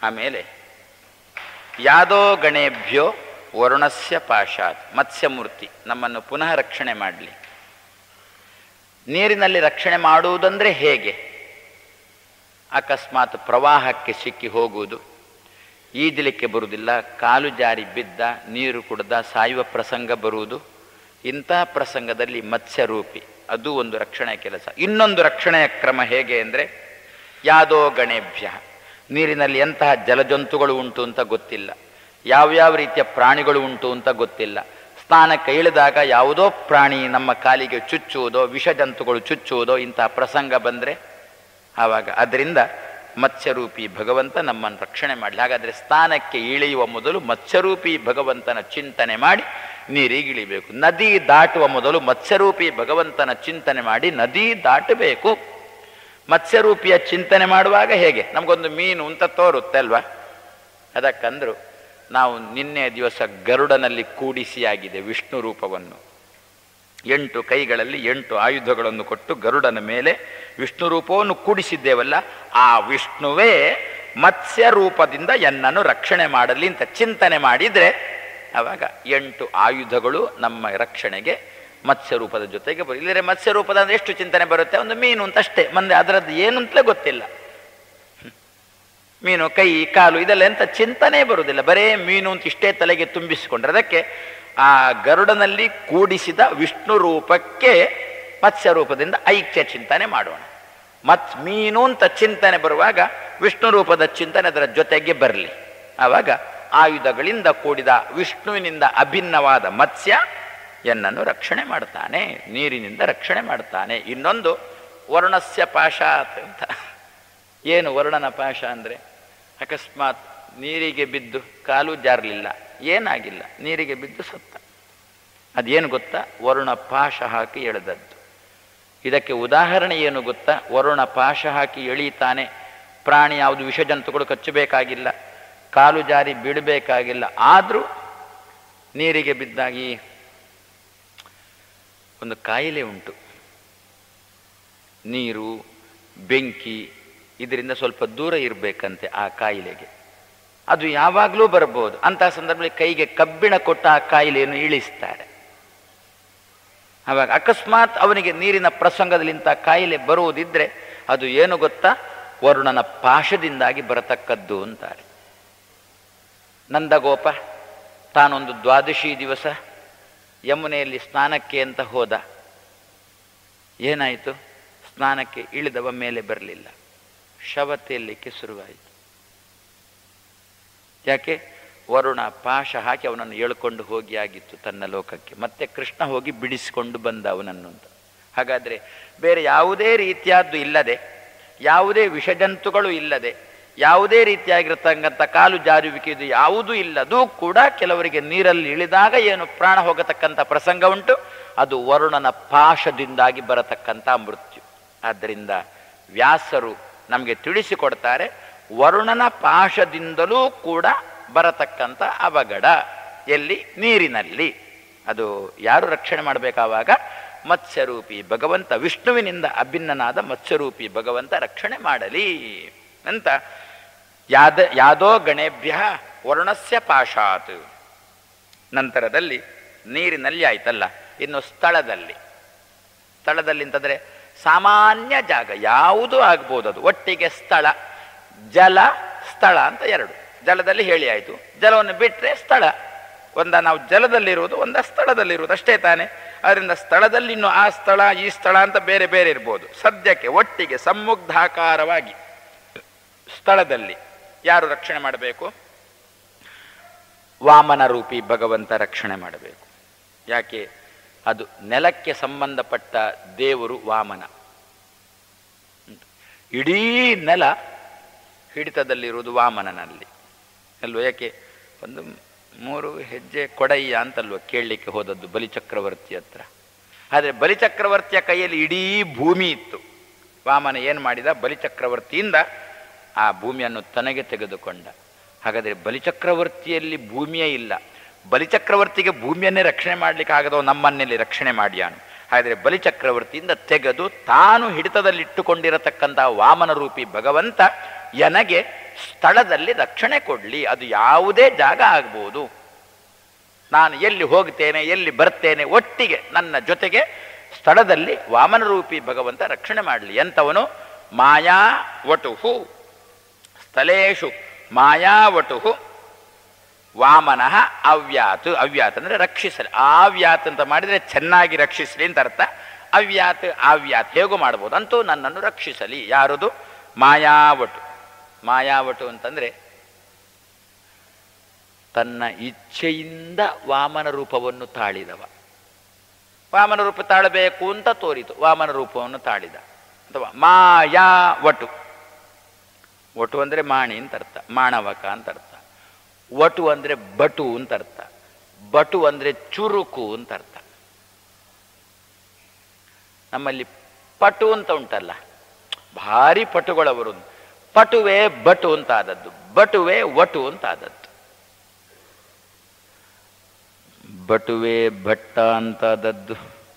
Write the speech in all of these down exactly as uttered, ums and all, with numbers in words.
ಆಮೇಲೆ ಯಾದೋ ಗಣೇಭ್ಯೋ ವರುಣಸ್ಯ ಪಾಶಾತ್, ಮತ್ಸ್ಯಮೂರ್ತಿ ನಮ್ಮನ್ನು ಪುನಃ ರಕ್ಷಣೆ ಮಾಡಲಿ. ನೀರಿನಲ್ಲಿ ರಕ್ಷಣೆ ಮಾಡುವುದಂದರೆ ಹೇಗೆ? ಅಕಸ್ಮಾತ್ ಪ್ರವಾಹಕ್ಕೆ ಸಿಕ್ಕಿ ಹೋಗುವುದು, ಈಜಲಿಕ್ಕೆ ಬರುವುದಿಲ್ಲ, ಕಾಲು ಜಾರಿ ಬಿದ್ದ, ನೀರು ಕುಡ್ದ ಸಾಯುವ ಪ್ರಸಂಗ ಬರುವುದು. ಇಂತಹ ಪ್ರಸಂಗದಲ್ಲಿ ಮತ್ಸ್ಯರೂಪಿ ಅದು ಒಂದು ರಕ್ಷಣೆಯ ಕೆಲಸ. ಇನ್ನೊಂದು ರಕ್ಷಣೆಯ ಕ್ರಮ ಹೇಗೆ ಅಂದರೆ ಯಾದೋ ಗಣೇಭ್ಯ, ನೀರಿನಲ್ಲಿ ಎಂತಹ ಜಲಜಂತುಗಳು ಉಂಟು ಅಂತ ಗೊತ್ತಿಲ್ಲ, ಯಾವ್ಯಾವ ರೀತಿಯ ಪ್ರಾಣಿಗಳು ಉಂಟು ಅಂತ ಗೊತ್ತಿಲ್ಲ. ಸ್ನಾನಕ್ಕೆ ಇಳಿದಾಗ ಯಾವುದೋ ಪ್ರಾಣಿ ನಮ್ಮ ಕಾಲಿಗೆ ಚುಚ್ಚುವುದೋ, ವಿಷಜಂತುಗಳು ಚುಚ್ಚುವುದೋ ಇಂತಹ ಪ್ರಸಂಗ ಬಂದರೆ ಆವಾಗ ಅದರಿಂದ ಮತ್ಸ್ಯರೂಪಿ ಭಗವಂತ ನಮ್ಮನ್ನು ರಕ್ಷಣೆ ಮಾಡಲಿ. ಹಾಗಾದರೆ ಸ್ನಾನಕ್ಕೆ ಇಳಿಯುವ ಮೊದಲು ಮತ್ಸ್ಯರೂಪಿ ಭಗವಂತನ ಚಿಂತನೆ ಮಾಡಿ ನೀರಿಗೆ ಇಳಿಬೇಕು. ನದಿ ದಾಟುವ ಮೊದಲು ಮತ್ಸ್ಯರೂಪಿ ಭಗವಂತನ ಚಿಂತನೆ ಮಾಡಿ ನದಿ ದಾಟಬೇಕು. ಮತ್ಸ್ಯರೂಪಿಯ ಚಿಂತನೆ ಮಾಡುವಾಗ ಹೇಗೆ? ನಮಗೊಂದು ಮೀನು ಅಂತ ತೋರುತ್ತೆ ಅಲ್ವಾ? ಅದಕ್ಕಂದ್ರು ನಾವು ನಿನ್ನೆ ದಿವಸ ಗರುಡನಲ್ಲಿ ಕೂಡಿಸಿಯಾಗಿದೆ ವಿಷ್ಣು ರೂಪವನ್ನು. ಎಂಟು ಕೈಗಳಲ್ಲಿ ಎಂಟು ಆಯುಧಗಳನ್ನು ಕೊಟ್ಟು ಗರುಡನ ಮೇಲೆ ವಿಷ್ಣು ರೂಪವನ್ನು ಕೂಡಿಸಿದ್ದೇವಲ್ಲ, ಆ ವಿಷ್ಣುವೇ ಮತ್ಸ್ಯ ರೂಪದಿಂದ ಎನ್ನನ್ನು ರಕ್ಷಣೆ ಮಾಡಲಿ ಅಂತ ಚಿಂತನೆ ಮಾಡಿದರೆ ಆವಾಗ ಎಂಟು ಆಯುಧಗಳು ನಮ್ಮ ರಕ್ಷಣೆಗೆ ಮತ್ಸ್ಯ ರೂಪದ ಜೊತೆಗೆ ಬರು. ಇಲ್ಲದ್ರೆ ಮತ್ಸ್ಯ ರೂಪದ ಅಂದ್ರೆ ಎಷ್ಟು ಚಿಂತನೆ ಬರುತ್ತೆ? ಒಂದು ಮೀನು ಅಂತ ಅಷ್ಟೇ, ಮಂದೆ ಅದರದ್ದು ಏನು ಅಂತಲೇ ಗೊತ್ತಿಲ್ಲ. ಮೀನು ಕೈ ಕಾಲು ಇದೆಲ್ಲ ಎಂತ ಚಿಂತನೆ ಬರುವುದಿಲ್ಲ, ಬರೇ ಮೀನು ಅಂತ ಇಷ್ಟೇ ತಲೆಗೆ ತುಂಬಿಸಿಕೊಂಡ್ರೆ ಅದಕ್ಕೆ ಆ ಗರುಡನಲ್ಲಿ ಕೂಡಿಸಿದ ವಿಷ್ಣು ರೂಪಕ್ಕೆ ಮತ್ಸ್ಯ ರೂಪದಿಂದ ಐಕ್ಯ ಚಿಂತನೆ ಮಾಡೋಣ. ಮತ್ ಮೀನು ಅಂತ ಚಿಂತನೆ ಬರುವಾಗ ವಿಷ್ಣು ರೂಪದ ಚಿಂತನೆ ಅದರ ಜೊತೆಗೆ ಬರಲಿ. ಆವಾಗ ಆಯುಧಗಳಿಂದ ಕೂಡಿದ ವಿಷ್ಣುವಿನಿಂದ ಅಭಿನ್ನವಾದ ಮತ್ಸ್ಯ ಎನ್ನನ್ನು ರಕ್ಷಣೆ ಮಾಡ್ತಾನೆ, ನೀರಿನಿಂದ ರಕ್ಷಣೆ ಮಾಡ್ತಾನೆ. ಇನ್ನೊಂದು ವರುಣಸ್ಯ ಪಾಶಾತ್ ಅಂತ. ಏನು ವರುಣನ ಪಾಶ ಅಂದರೆ? ಅಕಸ್ಮಾತ್ ನೀರಿಗೆ ಬಿದ್ದು ಕಾಲು ಜಾರಲಿಲ್ಲ, ಏನಾಗಿಲ್ಲ, ನೀರಿಗೆ ಬಿದ್ದು ಸತ್ತ. ಅದೇನು ಗೊತ್ತಾ? ವರುಣ ಪಾಶ ಹಾಕಿ ಎಳೆದದ್ದು. ಇದಕ್ಕೆ ಉದಾಹರಣೆ ಏನು ಗೊತ್ತಾ? ವರುಣ ಪಾಶ ಹಾಕಿ ಎಳೀತಾನೆ, ಪ್ರಾಣಿ ಯಾವುದು ವಿಷಜಂತುಗಳು ಕಚ್ಚಬೇಕಾಗಿಲ್ಲ, ಕಾಲು ಜಾರಿ ಬಿಡಬೇಕಾಗಿಲ್ಲ. ಆದರೂ ನೀರಿಗೆ ಬಿದ್ದಾಗಿ ಒಂದು ಕಾಯಿಲೆ ಉಂಟು, ನೀರು ಬೆಂಕಿ ಇದರಿಂದ ಸ್ವಲ್ಪ ದೂರ ಇರಬೇಕಂತೆ ಆ ಕಾಯಿಲೆಗೆ. ಅದು ಯಾವಾಗಲೂ ಬರಬಹುದು. ಅಂತಹ ಸಂದರ್ಭದಲ್ಲಿ ಕೈಗೆ ಕಬ್ಬಿಣ ಕೊಟ್ಟ ಆ ಕಾಯಿಲೆಯನ್ನು ಇಳಿಸ್ತಾರೆ. ಆವಾಗ ಅಕಸ್ಮಾತ್ ಅವನಿಗೆ ನೀರಿನ ಪ್ರಸಂಗದಲ್ಲಿ ಇಂಥ ಕಾಯಿಲೆ ಬರುವುದಿದ್ರೆ ಅದು ಏನು ಗೊತ್ತಾ? ವರುಣನ ಪಾಶದಿಂದಾಗಿ ಬರತಕ್ಕದ್ದು ಅಂತಾರೆ. ನಂದಗೋಪ ತಾನೊಂದು ದ್ವಾದಶಿ ದಿವಸ ಯಮುನೆಯಲ್ಲಿ ಸ್ನಾನಕ್ಕೆ ಅಂತ ಹೋದ. ಏನಾಯಿತು? ಸ್ನಾನಕ್ಕೆ ಇಳಿದವ ಮೇಲೆ ಬರಲಿಲ್ಲ, ಶವ ತೇಲಿಕ್ಕೆ ಶುರುವಾಯಿತು. ಯಾಕೆ? ವರುಣ ಪಾಶ ಹಾಕಿ ಅವನನ್ನು ಎಳ್ಕೊಂಡು ಹೋಗಿ ಆಗಿತ್ತು ತನ್ನ ಲೋಕಕ್ಕೆ. ಮತ್ತೆ ಕೃಷ್ಣ ಹೋಗಿ ಬಿಡಿಸಿಕೊಂಡು ಬಂದ ಅವನನ್ನು ಅಂತ. ಹಾಗಾದರೆ ಬೇರೆ ಯಾವುದೇ ರೀತಿಯಾದ್ದು ಇಲ್ಲದೆ, ಯಾವುದೇ ವಿಷಜಂತುಗಳು ಇಲ್ಲದೆ, ಯಾವುದೇ ರೀತಿಯಾಗಿರ್ತಕ್ಕಂಥ ಕಾಲು ಜಾರುವಿಕೆ ಇದು ಯಾವುದೂ ಇಲ್ಲದೂ ಕೂಡ ಕೆಲವರಿಗೆ ನೀರಲ್ಲಿ ಇಳಿದಾಗ ಏನು ಪ್ರಾಣ ಹೋಗತಕ್ಕಂಥ ಪ್ರಸಂಗ ಉಂಟು. ಅದು ವರುಣನ ಪಾಶದಿಂದಾಗಿ ಬರತಕ್ಕಂಥ ಮೃತ್ಯು. ಆದ್ದರಿಂದ ವ್ಯಾಸರು ನಮಗೆ ತಿಳಿಸಿಕೊಡ್ತಾರೆ, ವರುಣನ ಪಾಶದಿಂದಲೂ ಕೂಡ ಬರತಕ್ಕಂಥ ಅವಘಡ ಎಲ್ಲಿ? ನೀರಿನಲ್ಲಿ. ಅದು ಯಾರು ರಕ್ಷಣೆ ಮಾಡಬೇಕಾವಾಗ? ಮತ್ಸ್ಯರೂಪಿ ಭಗವಂತ, ವಿಷ್ಣುವಿನಿಂದ ಅಭಿನ್ನನಾದ ಮತ್ಸ್ಯರೂಪಿ ಭಗವಂತ ರಕ್ಷಣೆ ಮಾಡಲಿ ಅಂತ. ಯಾದ ಯಾದೋ ಗಣೇಭ್ಯ ವರುಣಸ್ಯ ಪಾಶಾತ್. ನಂತರದಲ್ಲಿ ನೀರಿನಲ್ಲಿ ಆಯ್ತಲ್ಲ, ಇನ್ನು ಸ್ಥಳದಲ್ಲಿ. ಸ್ಥಳದಲ್ಲಿ ಅಂತಂದರೆ ಸಾಮಾನ್ಯ ಜಾಗ ಯಾವುದು ಆಗ್ಬೋದು, ಅದು ಒಟ್ಟಿಗೆ ಸ್ಥಳ, ಜಲ, ಸ್ಥಳ ಅಂತ ಎರಡು. ಜಲದಲ್ಲಿ ಹೇಳಿ ಆಯಿತು, ಜಲವನ್ನು ಬಿಟ್ಟರೆ ಸ್ಥಳ. ಒಂದ ನಾವು ಜಲದಲ್ಲಿರುವುದು, ಒಂದ ಸ್ಥಳದಲ್ಲಿರುವುದು ಅಷ್ಟೇ ತಾನೆ. ಅದರಿಂದ ಸ್ಥಳದಲ್ಲಿ ಇನ್ನು ಆ ಸ್ಥಳ ಈ ಸ್ಥಳ ಅಂತ ಬೇರೆ ಬೇರೆ ಇರ್ಬೋದು. ಸದ್ಯಕ್ಕೆ ಒಟ್ಟಿಗೆ ಸಮ್ಮುಗ್ಧಾಕಾರವಾಗಿ ಸ್ಥಳದಲ್ಲಿ ಯಾರು ರಕ್ಷಣೆ ಮಾಡಬೇಕು? ವಾಮನ ರೂಪಿ ಭಗವಂತ ರಕ್ಷಣೆ ಮಾಡಬೇಕು. ಯಾಕೆ? ಅದು ನೆಲಕ್ಕೆ ಸಂಬಂಧಪಟ್ಟ ದೇವರು ವಾಮನ. ಇಡೀ ನೆಲ ಹಿಡಿತದಲ್ಲಿರುವುದು ವಾಮನನಲ್ಲಿ ಅಲ್ವ? ಯಾಕೆ? ಒಂದು ಮೂರು ಹೆಜ್ಜೆ ಕೊಡಯ್ಯ ಅಂತಲ್ವ ಕೇಳಲಿಕ್ಕೆ ಹೋದದ್ದು ಬಲಿಚಕ್ರವರ್ತಿ ಹತ್ರ. ಆದರೆ ಬಲಿಚಕ್ರವರ್ತಿಯ ಕೈಯಲ್ಲಿ ಇಡೀ ಭೂಮಿ ಇತ್ತು. ವಾಮನ ಏನು ಮಾಡಿದ? ಬಲಿಚಕ್ರವರ್ತಿಯಿಂದ ಆ ಭೂಮಿಯನ್ನು ತನಗೆ ತೆಗೆದುಕೊಂಡ. ಹಾಗಾದರೆ ಬಲಿಚಕ್ರವರ್ತಿಯಲ್ಲಿ ಭೂಮಿಯೇ ಇಲ್ಲ. ಬಲಿಚಕ್ರವರ್ತಿಗೆ ಭೂಮಿಯನ್ನೇ ರಕ್ಷಣೆ ಮಾಡಲಿಕ್ಕೆ ಆಗದವ ನಮ್ಮನ್ನೆಲ್ಲಿ ರಕ್ಷಣೆ ಮಾಡಿಯಾನು? ಹಾಗಾದರೆ ಬಲಿಚಕ್ರವರ್ತಿಯಿಂದ ತೆಗೆದು ತಾನು ಹಿಡಿತದಲ್ಲಿಟ್ಟುಕೊಂಡಿರತಕ್ಕಂಥ ವಾಮನ ರೂಪಿ ಭಗವಂತ ನನಗೆ ಸ್ಥಳದಲ್ಲಿ ರಕ್ಷಣೆ ಕೊಡಲಿ. ಅದು ಯಾವುದೇ ಜಾಗ ಆಗ್ಬೋದು. ನಾನು ಎಲ್ಲಿ ಹೋಗ್ತೇನೆ, ಎಲ್ಲಿ ಬರ್ತೇನೆ, ಒಟ್ಟಿಗೆ ನನ್ನ ಜೊತೆಗೆ ಸ್ಥಳದಲ್ಲಿ ವಾಮನ ರೂಪಿ ಭಗವಂತ ರಕ್ಷಣೆ ಮಾಡಲಿ. ಎಂಥವನು? ಮಾಯಾವಟುಹು ಸ್ಥಳೇಶು ಮಾಯಾವಟುಹು ವಾಮನಃ ಅವ್ಯಾತ್. ಅವ್ಯಾತ್ ಅಂದರೆ ರಕ್ಷಿಸಲಿ. ಆವ್ಯಾತ್ ಅಂತ ಮಾಡಿದರೆ ಚೆನ್ನಾಗಿ ರಕ್ಷಿಸಲಿ ಅಂತ ಅರ್ಥ. ಅವ್ಯಾತ್ ಆವ್ಯಾತ್ ಹೇಗೂ ಮಾಡ್ಬೋದು. ಅಂತೂ ನನ್ನನ್ನು ರಕ್ಷಿಸಲಿ. ಯಾರದು? ಮಾಯಾವಟು. ಮಾಯಾವಟು ಅಂತಂದರೆ ತನ್ನ ಇಚ್ಛೆಯಿಂದ ವಾಮನ ರೂಪವನ್ನು ತಾಳಿದವ. ವಾಮನ ರೂಪ ತಾಳಬೇಕು ಅಂತ ತೋರಿತು, ವಾಮನ ರೂಪವನ್ನು ತಾಳಿದ. ಅಥವಾ ಮಾಯಾವಟು. ವಟು ಅಂದರೆ ಮಾಣಿ ಅಂತ ಅರ್ಥ, ಮಾಣವಕ ಅಂತ ಅರ್ಥ. ವಟು ಅಂದರೆ ಬಟು ಅಂತ ಅರ್ಥ. ಬಟು ಅಂದರೆ ಚುರುಕು ಅಂತ ಅರ್ಥ. ನಮ್ಮಲ್ಲಿ ಪಟು ಅಂತ ಉಂಟಲ್ಲ, ಭಾರಿ ಪಟುಗಳವರು. ಪಟುವೆ ಬಟು ಅಂತ ಆದದ್ದು, ಬಟುವೆ ವಟು ಅಂತ ಆದದ್ದು. ಬಟುವೆ ಭಟ್ಟ ಅಂತಾದದ್ದು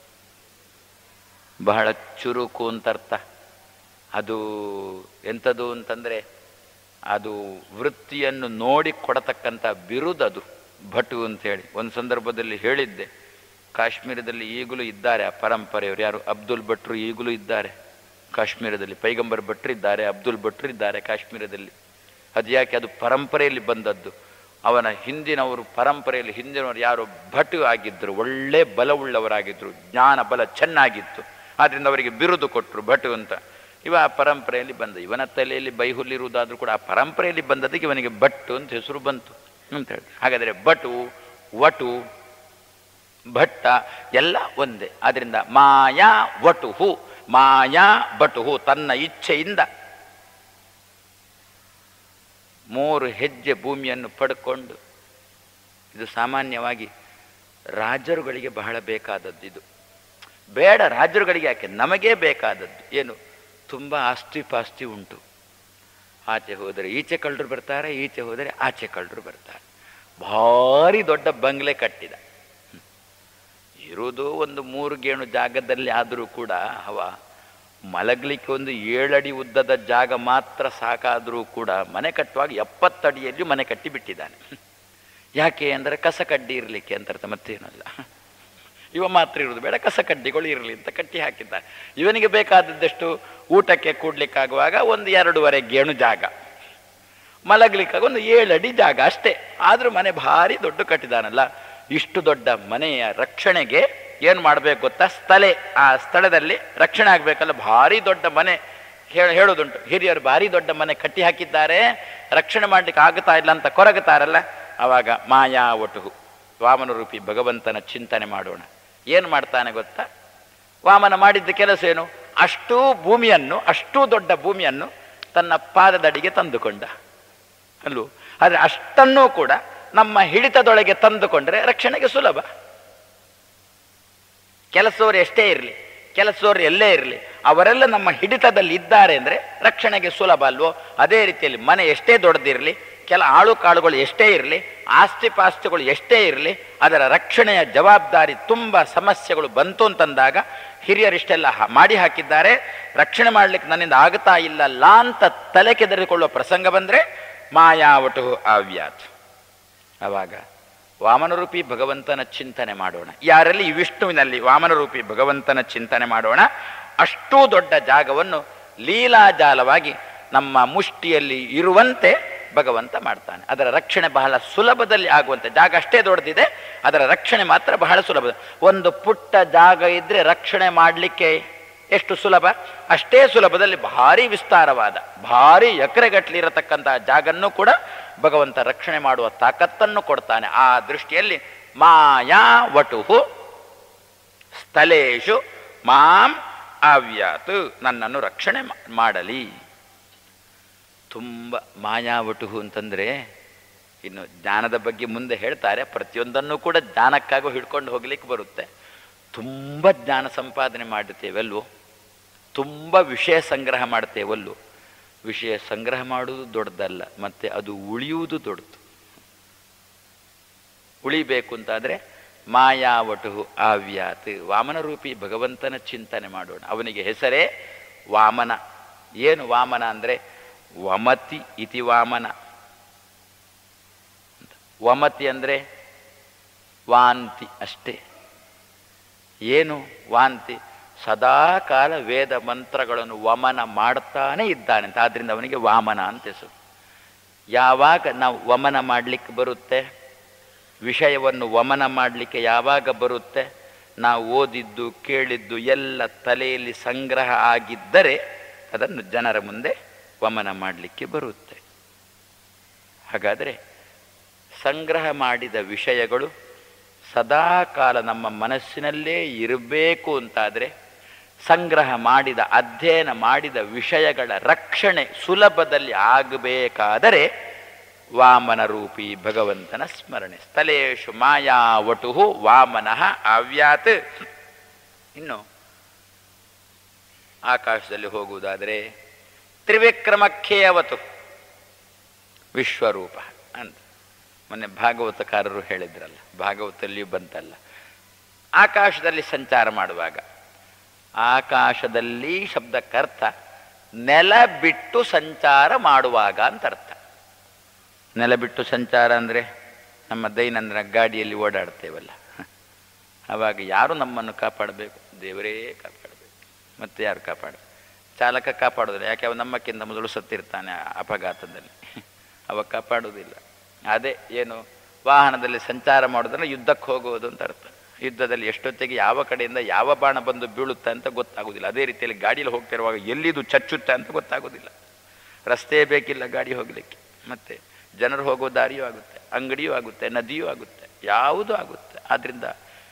ಬಹಳ ಚುರುಕು ಅಂತ ಅರ್ಥ. ಅದು ಎಂಥದ್ದು ಅಂತಂದರೆ ಅದು ವೃತ್ತಿಯನ್ನು ನೋಡಿ ಕೊಡತಕ್ಕಂಥ ಬಿರುದದು ಭಟು ಅಂತೇಳಿ. ಒಂದು ಸಂದರ್ಭದಲ್ಲಿ ಹೇಳಿದ್ದೆ, ಕಾಶ್ಮೀರದಲ್ಲಿ ಈಗಲೂ ಇದ್ದಾರೆ ಆ ಪರಂಪರೆಯವರು. ಯಾರು? ಅಬ್ದುಲ್ ಭಟ್ರು ಈಗಲೂ ಇದ್ದಾರೆ ಕಾಶ್ಮೀರದಲ್ಲಿ. ಪೈಗಂಬರ್ ಭಟ್ರು ಇದ್ದಾರೆ, ಅಬ್ದುಲ್ ಭಟ್ರು ಇದ್ದಾರೆ ಕಾಶ್ಮೀರದಲ್ಲಿ. ಅದು ಯಾಕೆ? ಅದು ಪರಂಪರೆಯಲ್ಲಿ ಬಂದದ್ದು. ಅವನ ಹಿಂದಿನವರು ಪರಂಪರೆಯಲ್ಲಿ ಹಿಂದಿನವರು ಯಾರು ಭಟು ಆಗಿದ್ದರು, ಒಳ್ಳೆ ಬಲವುಳ್ಳವರಾಗಿದ್ದರು, ಜ್ಞಾನ ಬಲ ಚೆನ್ನಾಗಿತ್ತು. ಆದ್ದರಿಂದ ಅವರಿಗೆ ಬಿರುದು ಕೊಟ್ಟರು ಭಟು ಅಂತ. ಇವ ಆ ಪರಂಪರೆಯಲ್ಲಿ ಬಂದ. ಇವನ ತಲೆಯಲ್ಲಿ ಬೈಹುಲ್ಲಿರುವುದಾದ್ರೂ ಕೂಡ ಆ ಪರಂಪರೆಯಲ್ಲಿ ಬಂದದಕ್ಕೆ ಇವನಿಗೆ ಭಟ್ಟು ಅಂತ ಹೆಸರು ಬಂತು ಅಂತ ಹೇಳಿ. ಹಾಗಾದರೆ ಭಟು, ವಟು, ಭಟ್ಟ ಎಲ್ಲ ಒಂದೇ. ಆದ್ದರಿಂದ ಮಾಯಾ ವಟುಹು, ಮಾಯಾ ಭಟುಹು, ತನ್ನ ಇಚ್ಛೆಯಿಂದ ಮೂರು ಹೆಜ್ಜೆ ಭೂಮಿಯನ್ನು ಪಡ್ಕೊಂಡು. ಇದು ಸಾಮಾನ್ಯವಾಗಿ ರಾಜರುಗಳಿಗೆ ಬಹಳ ಬೇಕಾದದ್ದು. ಇದು ಬೇಡ ರಾಜರುಗಳಿಗೆ ಯಾಕೆ, ನಮಗೇ ಬೇಕಾದದ್ದು. ಏನು? ತುಂಬ ಆಸ್ತಿ ಪಾಸ್ತಿ ಉಂಟು. ಆಚೆ ಹೋದರೆ ಈಚೆ ಕಳ್ಳರು ಬರ್ತಾರೆ, ಈಚೆ ಹೋದರೆ ಆಚೆ ಕಳ್ಳರು ಬರ್ತಾರೆ. ಭಾರಿ ದೊಡ್ಡ ಬಂಗ್ಲೆ ಕಟ್ಟಿದ. ಇರುವುದು ಒಂದು ಮೂರು ಗೇಣು ಜಾಗದಲ್ಲಿ ಆದರೂ ಕೂಡ ಅವ ಮಲಗಲಿಕ್ಕೆ ಒಂದು ಏಳಡಿ ಉದ್ದದ ಜಾಗ ಮಾತ್ರ ಸಾಕಾದರೂ ಕೂಡ ಮನೆ ಕಟ್ಟುವಾಗ ಎಪ್ಪತ್ತಡಿಯಲ್ಲಿ ಮನೆ ಕಟ್ಟಿ ಬಿಟ್ಟಿದ್ದಾನೆ. ಯಾಕೆ ಅಂದರೆ ಕಸ ಕಡ್ಡಿ ಇರಲಿಕ್ಕೆ ಅಂತ ಅರ್ಥ, ಮತ್ತೇನಲ್ಲ. ಇವ ಮಾತ್ರ ಇರುವುದು ಬೇಡ, ಕಸ ಕಡ್ಡಿಗಳು ಇರಲಿ ಅಂತ ಕಟ್ಟಿ ಹಾಕಿದ್ದಾನೆ. ಇವನಿಗೆ ಬೇಕಾದದ್ದೆಷ್ಟು? ಊಟಕ್ಕೆ ಕೂಡ್ಲಿಕ್ಕಾಗುವಾಗ ಒಂದು ಎರಡೂವರೆ ಗೇಣು ಜಾಗ, ಮಲಗಲಿಕ್ಕಾಗ ಒಂದು ಏಳಡಿ ಜಾಗ ಅಷ್ಟೇ. ಆದರೂ ಮನೆ ಭಾರಿ ದೊಡ್ಡ ಕಟ್ಟಿದಾನಲ್ಲ. ಇಷ್ಟು ದೊಡ್ಡ ಮನೆಯ ರಕ್ಷಣೆಗೆ ಏನು ಮಾಡಬೇಕು ಗೊತ್ತಾ? ಸ್ಥಳೆ. ಆ ಸ್ಥಳದಲ್ಲಿ ರಕ್ಷಣೆ ಆಗಬೇಕಲ್ಲ. ಭಾರಿ ದೊಡ್ಡ ಮನೆ ಹೇಳ ಹೇಳೋದುಂಟು ಹಿರಿಯರು, ಭಾರಿ ದೊಡ್ಡ ಮನೆ ಕಟ್ಟಿ ಹಾಕಿದ್ದಾರೆ, ರಕ್ಷಣೆ ಮಾಡ್ಲಿಕ್ಕೆ ಆಗ್ತಾ ಇಲ್ಲ ಅಂತ ಕೊರಗುತ್ತಾರಲ್ಲ. ಆವಾಗ ಮಾಯಾವಟುಹು, ವಾಮನ ರೂಪಿ ಭಗವಂತನ ಚಿಂತನೆ ಮಾಡೋಣ. ಏನು ಮಾಡ್ತಾನೆ ಗೊತ್ತಾ? ವಾಮನ ಮಾಡಿದ್ದ ಕೆಲಸ ಏನು? ಅಷ್ಟೂ ಭೂಮಿಯನ್ನು, ಅಷ್ಟೂ ದೊಡ್ಡ ಭೂಮಿಯನ್ನು ತನ್ನ ಪಾದದಡಿಗೆ ತಂದುಕೊಂಡ ಅಲ್ಲೂ. ಆದರೆ ಅಷ್ಟನ್ನೂ ಕೂಡ ನಮ್ಮ ಹಿಡಿತದೊಳಗೆ ತಂದುಕೊಂಡ್ರೆ ರಕ್ಷಣೆಗೆ ಸುಲಭ. ಕೆಲಸದವರು ಎಷ್ಟೇ ಇರಲಿ, ಕೆಲಸದವರು ಎಲ್ಲೇ ಇರಲಿ, ಅವರೆಲ್ಲ ನಮ್ಮ ಹಿಡಿತದಲ್ಲಿ ಇದ್ದಾರೆ ಅಂದರೆ ರಕ್ಷಣೆಗೆ ಸುಲಭ ಅಲ್ವೋ? ಅದೇ ರೀತಿಯಲ್ಲಿ ಮನೆ ಎಷ್ಟೇ ದೊಡ್ಡದಿರಲಿ, ಕೆಲ ಆಳು ಕಾಳುಗಳು ಎಷ್ಟೇ ಇರಲಿ, ಆಸ್ತಿ ಪಾಸ್ತಿಗಳು ಎಷ್ಟೇ ಇರಲಿ, ಅದರ ರಕ್ಷಣೆಯ ಜವಾಬ್ದಾರಿ ತುಂಬ ಸಮಸ್ಯೆಗಳು ಬಂತು ಅಂತಂದಾಗ ಹಿರಿಯರಿಷ್ಟೆಲ್ಲ ಮಾಡಿ ಹಾಕಿದ್ದಾರೆ. ರಕ್ಷಣೆ ಮಾಡಲಿಕ್ಕೆ ನನ್ನಿಂದ ಆಗ್ತಾ ಇಲ್ಲಲ್ಲ ಅಂತ ತಲೆ ಕೆದರಿಕೊಳ್ಳುವ ಪ್ರಸಂಗ ಬಂದರೆ ಮಾಯಾವಟು ಅವ್ಯಾತ್. ಆವಾಗ ವಾಮನರೂಪಿ ಭಗವಂತನ ಚಿಂತನೆ ಮಾಡೋಣ. ಯಾರಲ್ಲಿ? ಈ ವಿಷ್ಣುವಿನಲ್ಲಿ ವಾಮನರೂಪಿ ಭಗವಂತನ ಚಿಂತನೆ ಮಾಡೋಣ. ಅಷ್ಟೂ ದೊಡ್ಡ ಜಾಗವನ್ನು ಲೀಲಾಜಾಲವಾಗಿ ನಮ್ಮ ಮುಷ್ಟಿಯಲ್ಲಿ ಇರುವಂತೆ ಭಗವಂತ ಮಾಡ್ತಾನೆ. ಅದರ ರಕ್ಷಣೆ ಬಹಳ ಸುಲಭದಲ್ಲಿ ಆಗುವಂತೆ. ಜಾಗ ಅಷ್ಟೇ ದೊಡ್ಡದಿದೆ, ಅದರ ರಕ್ಷಣೆ ಮಾತ್ರ ಬಹಳ ಸುಲಭ. ಒಂದು ಪುಟ್ಟ ಜಾಗ ಇದ್ರೆ ರಕ್ಷಣೆ ಮಾಡಲಿಕ್ಕೆ ಎಷ್ಟು ಸುಲಭ, ಅಷ್ಟೇ ಸುಲಭದಲ್ಲಿ ಭಾರಿ ವಿಸ್ತಾರವಾದ, ಭಾರಿ ಎಕರೆಗಟ್ಟಲೆ ಇರತಕ್ಕಂತಹ ಜಾಗನ್ನು ಕೂಡ ಭಗವಂತ ರಕ್ಷಣೆ ಮಾಡುವ ತಾಕತ್ತನ್ನು ಕೊಡ್ತಾನೆ. ಆ ದೃಷ್ಟಿಯಲ್ಲಿ ಮಾಯಾವಟುಹು ಸ್ಥಳೇಶು ಮಾಂ ಅವ್ಯಾತ್, ನನ್ನನ್ನು ರಕ್ಷಣೆ ಮಾಡಲಿ. ತುಂಬ ಮಾಯಾವಟುಹು ಅಂತಂದರೆ ಇನ್ನು ಜ್ಞಾನದ ಬಗ್ಗೆ ಮುಂದೆ ಹೇಳ್ತಾರೆ. ಪ್ರತಿಯೊಂದನ್ನು ಕೂಡ ಜ್ಞಾನಕ್ಕಾಗೂ ಹಿಡ್ಕೊಂಡು ಹೋಗ್ಲಿಕ್ಕೆ ಬರುತ್ತೆ. ತುಂಬ ಜ್ಞಾನ ಸಂಪಾದನೆ ಮಾಡುತ್ತೇವಲ್ವೋ, ತುಂಬ ವಿಷಯ ಸಂಗ್ರಹ ಮಾಡ್ತೇವಲ್ವೋ. ವಿಷಯ ಸಂಗ್ರಹ ಮಾಡುವುದು ದೊಡ್ಡದಲ್ಲ, ಮತ್ತೆ ಅದು ಉಳಿಯುವುದು ದೊಡ್ಡದು. ಉಳಿಬೇಕು ಅಂತಾದರೆ ಮಾಯಾವಟುಹು ಅವ್ಯಾತ್, ವಾಮನರೂಪಿ ಭಗವಂತನ ಚಿಂತನೆ ಮಾಡೋಣ. ಅವನಿಗೆ ಹೆಸರೇ ವಾಮನ. ಏನು ವಾಮನ ಅಂದರೆ ವಮತಿ ಇತಿ ವಾಮನ. ವಮತಿ ಅಂದರೆ ವಾಂತಿ ಅಷ್ಟೇ. ಏನು ವಾಂತಿ? ಸದಾಕಾಲ ವೇದ ಮಂತ್ರಗಳನ್ನು ವಮನ ಮಾಡ್ತಾನೆ ಇದ್ದಾನೆ ಅಂತ, ಆದ್ದರಿಂದ ಅವನಿಗೆ ವಾಮನ ಅಂತ ಹೆಸರು. ಯಾವಾಗ ನಾವು ವಮನ ಮಾಡಲಿಕ್ಕೆ ಬರುತ್ತೆ, ವಿಷಯವನ್ನು ವಮನ ಮಾಡಲಿಕ್ಕೆ ಯಾವಾಗ ಬರುತ್ತೆ? ನಾವು ಓದಿದ್ದು ಕೇಳಿದ್ದು ಎಲ್ಲ ತಲೆಯಲ್ಲಿ ಸಂಗ್ರಹ ಆಗಿದ್ದರೆ ಅದನ್ನು ಜನರ ಮುಂದೆ ವಮನ ಮಾಡಲಿಕ್ಕೆ ಬರುತ್ತೆ. ಹಾಗಾದರೆ ಸಂಗ್ರಹ ಮಾಡಿದ ವಿಷಯಗಳು ಸದಾಕಾಲ ನಮ್ಮ ಮನಸ್ಸಿನಲ್ಲೇ ಇರಬೇಕು ಅಂತಾದರೆ, ಸಂಗ್ರಹ ಮಾಡಿದ ಅಧ್ಯಯನ ಮಾಡಿದ ವಿಷಯಗಳ ರಕ್ಷಣೆ ಸುಲಭದಲ್ಲಿ ಆಗಬೇಕಾದರೆ ವಾಮನ ರೂಪಿ ಭಗವಂತನ ಸ್ಮರಣೆ. ಸ್ಥಳೇಶು ಮಾಯಾವಟು ವಾಮನಃ ಅವ್ಯಾತ್. ಇನ್ನು ಆಕಾಶದಲ್ಲಿ ಹೋಗುವುದಾದರೆ ತ್ರಿವಿಕ್ರಮಖ್ಯೇಯವತು ವಿಶ್ವರೂಪ ಅಂತ ಮೊನ್ನೆ ಭಾಗವತಕಾರರು ಹೇಳಿದ್ರಲ್ಲ, ಭಾಗವತಲ್ಲಿಯೂ ಬಂತಲ್ಲ. ಆಕಾಶದಲ್ಲಿ ಸಂಚಾರ ಮಾಡುವಾಗ, ಆಕಾಶದಲ್ಲಿ ಶಬ್ದಕ್ಕರ್ಥ ನೆಲ ಬಿಟ್ಟು ಸಂಚಾರ ಮಾಡುವಾಗ ಅಂತ ಅರ್ಥ. ನೆಲ ಬಿಟ್ಟು ಸಂಚಾರ ಅಂದರೆ ನಮ್ಮ ದೈನಂದಿನ ಗಾಡಿಯಲ್ಲಿ ಓಡಾಡ್ತೇವಲ್ಲ, ಆವಾಗ ಯಾರು ನಮ್ಮನ್ನು ಕಾಪಾಡಬೇಕು? ದೇವರೇ ಕಾಪಾಡಬೇಕು. ಮತ್ತೆ ಯಾರು ಕಾಪಾಡ? ಚಾಲಕ ಕಾಪಾಡೋದಿಲ್ಲ, ಯಾಕೆ ಅವ ನಮ್ಮಕ್ಕಿಂತ ಮೊದಲು ಸತ್ತಿರ್ತಾನೆ ಅಪಘಾತದಲ್ಲಿ, ಅವ ಕಾಪಾಡುವುದಿಲ್ಲ. ಅದೇ ಏನು, ವಾಹನದಲ್ಲಿ ಸಂಚಾರ ಮಾಡೋದಂದ್ರೆ ಯುದ್ಧಕ್ಕೆ ಹೋಗುವುದು ಅಂತ ಅರ್ಥ. ಯುದ್ಧದಲ್ಲಿ ಎಷ್ಟೊತ್ತಿಗೆ ಯಾವ ಕಡೆಯಿಂದ ಯಾವ ಬಾಣ ಬಂದು ಬೀಳುತ್ತೆ ಅಂತ ಗೊತ್ತಾಗೋದಿಲ್ಲ. ಅದೇ ರೀತಿಯಲ್ಲಿ ಗಾಡಿಯಲ್ಲಿ ಹೋಗ್ತಿರುವಾಗ ಎಲ್ಲಿದು ಚಚ್ಚುತ್ತೆ ಅಂತ ಗೊತ್ತಾಗೋದಿಲ್ಲ. ರಸ್ತೆ ಬೇಕಿಲ್ಲ ಗಾಡಿ ಹೋಗಲಿಕ್ಕೆ, ಮತ್ತು ಜನರು ಹೋಗೋ ದಾರಿಯೂ ಆಗುತ್ತೆ, ಅಂಗಡಿಯೂ ಆಗುತ್ತೆ, ನದಿಯೂ ಆಗುತ್ತೆ, ಯಾವುದೂ ಆಗುತ್ತೆ. ಆದ್ದರಿಂದ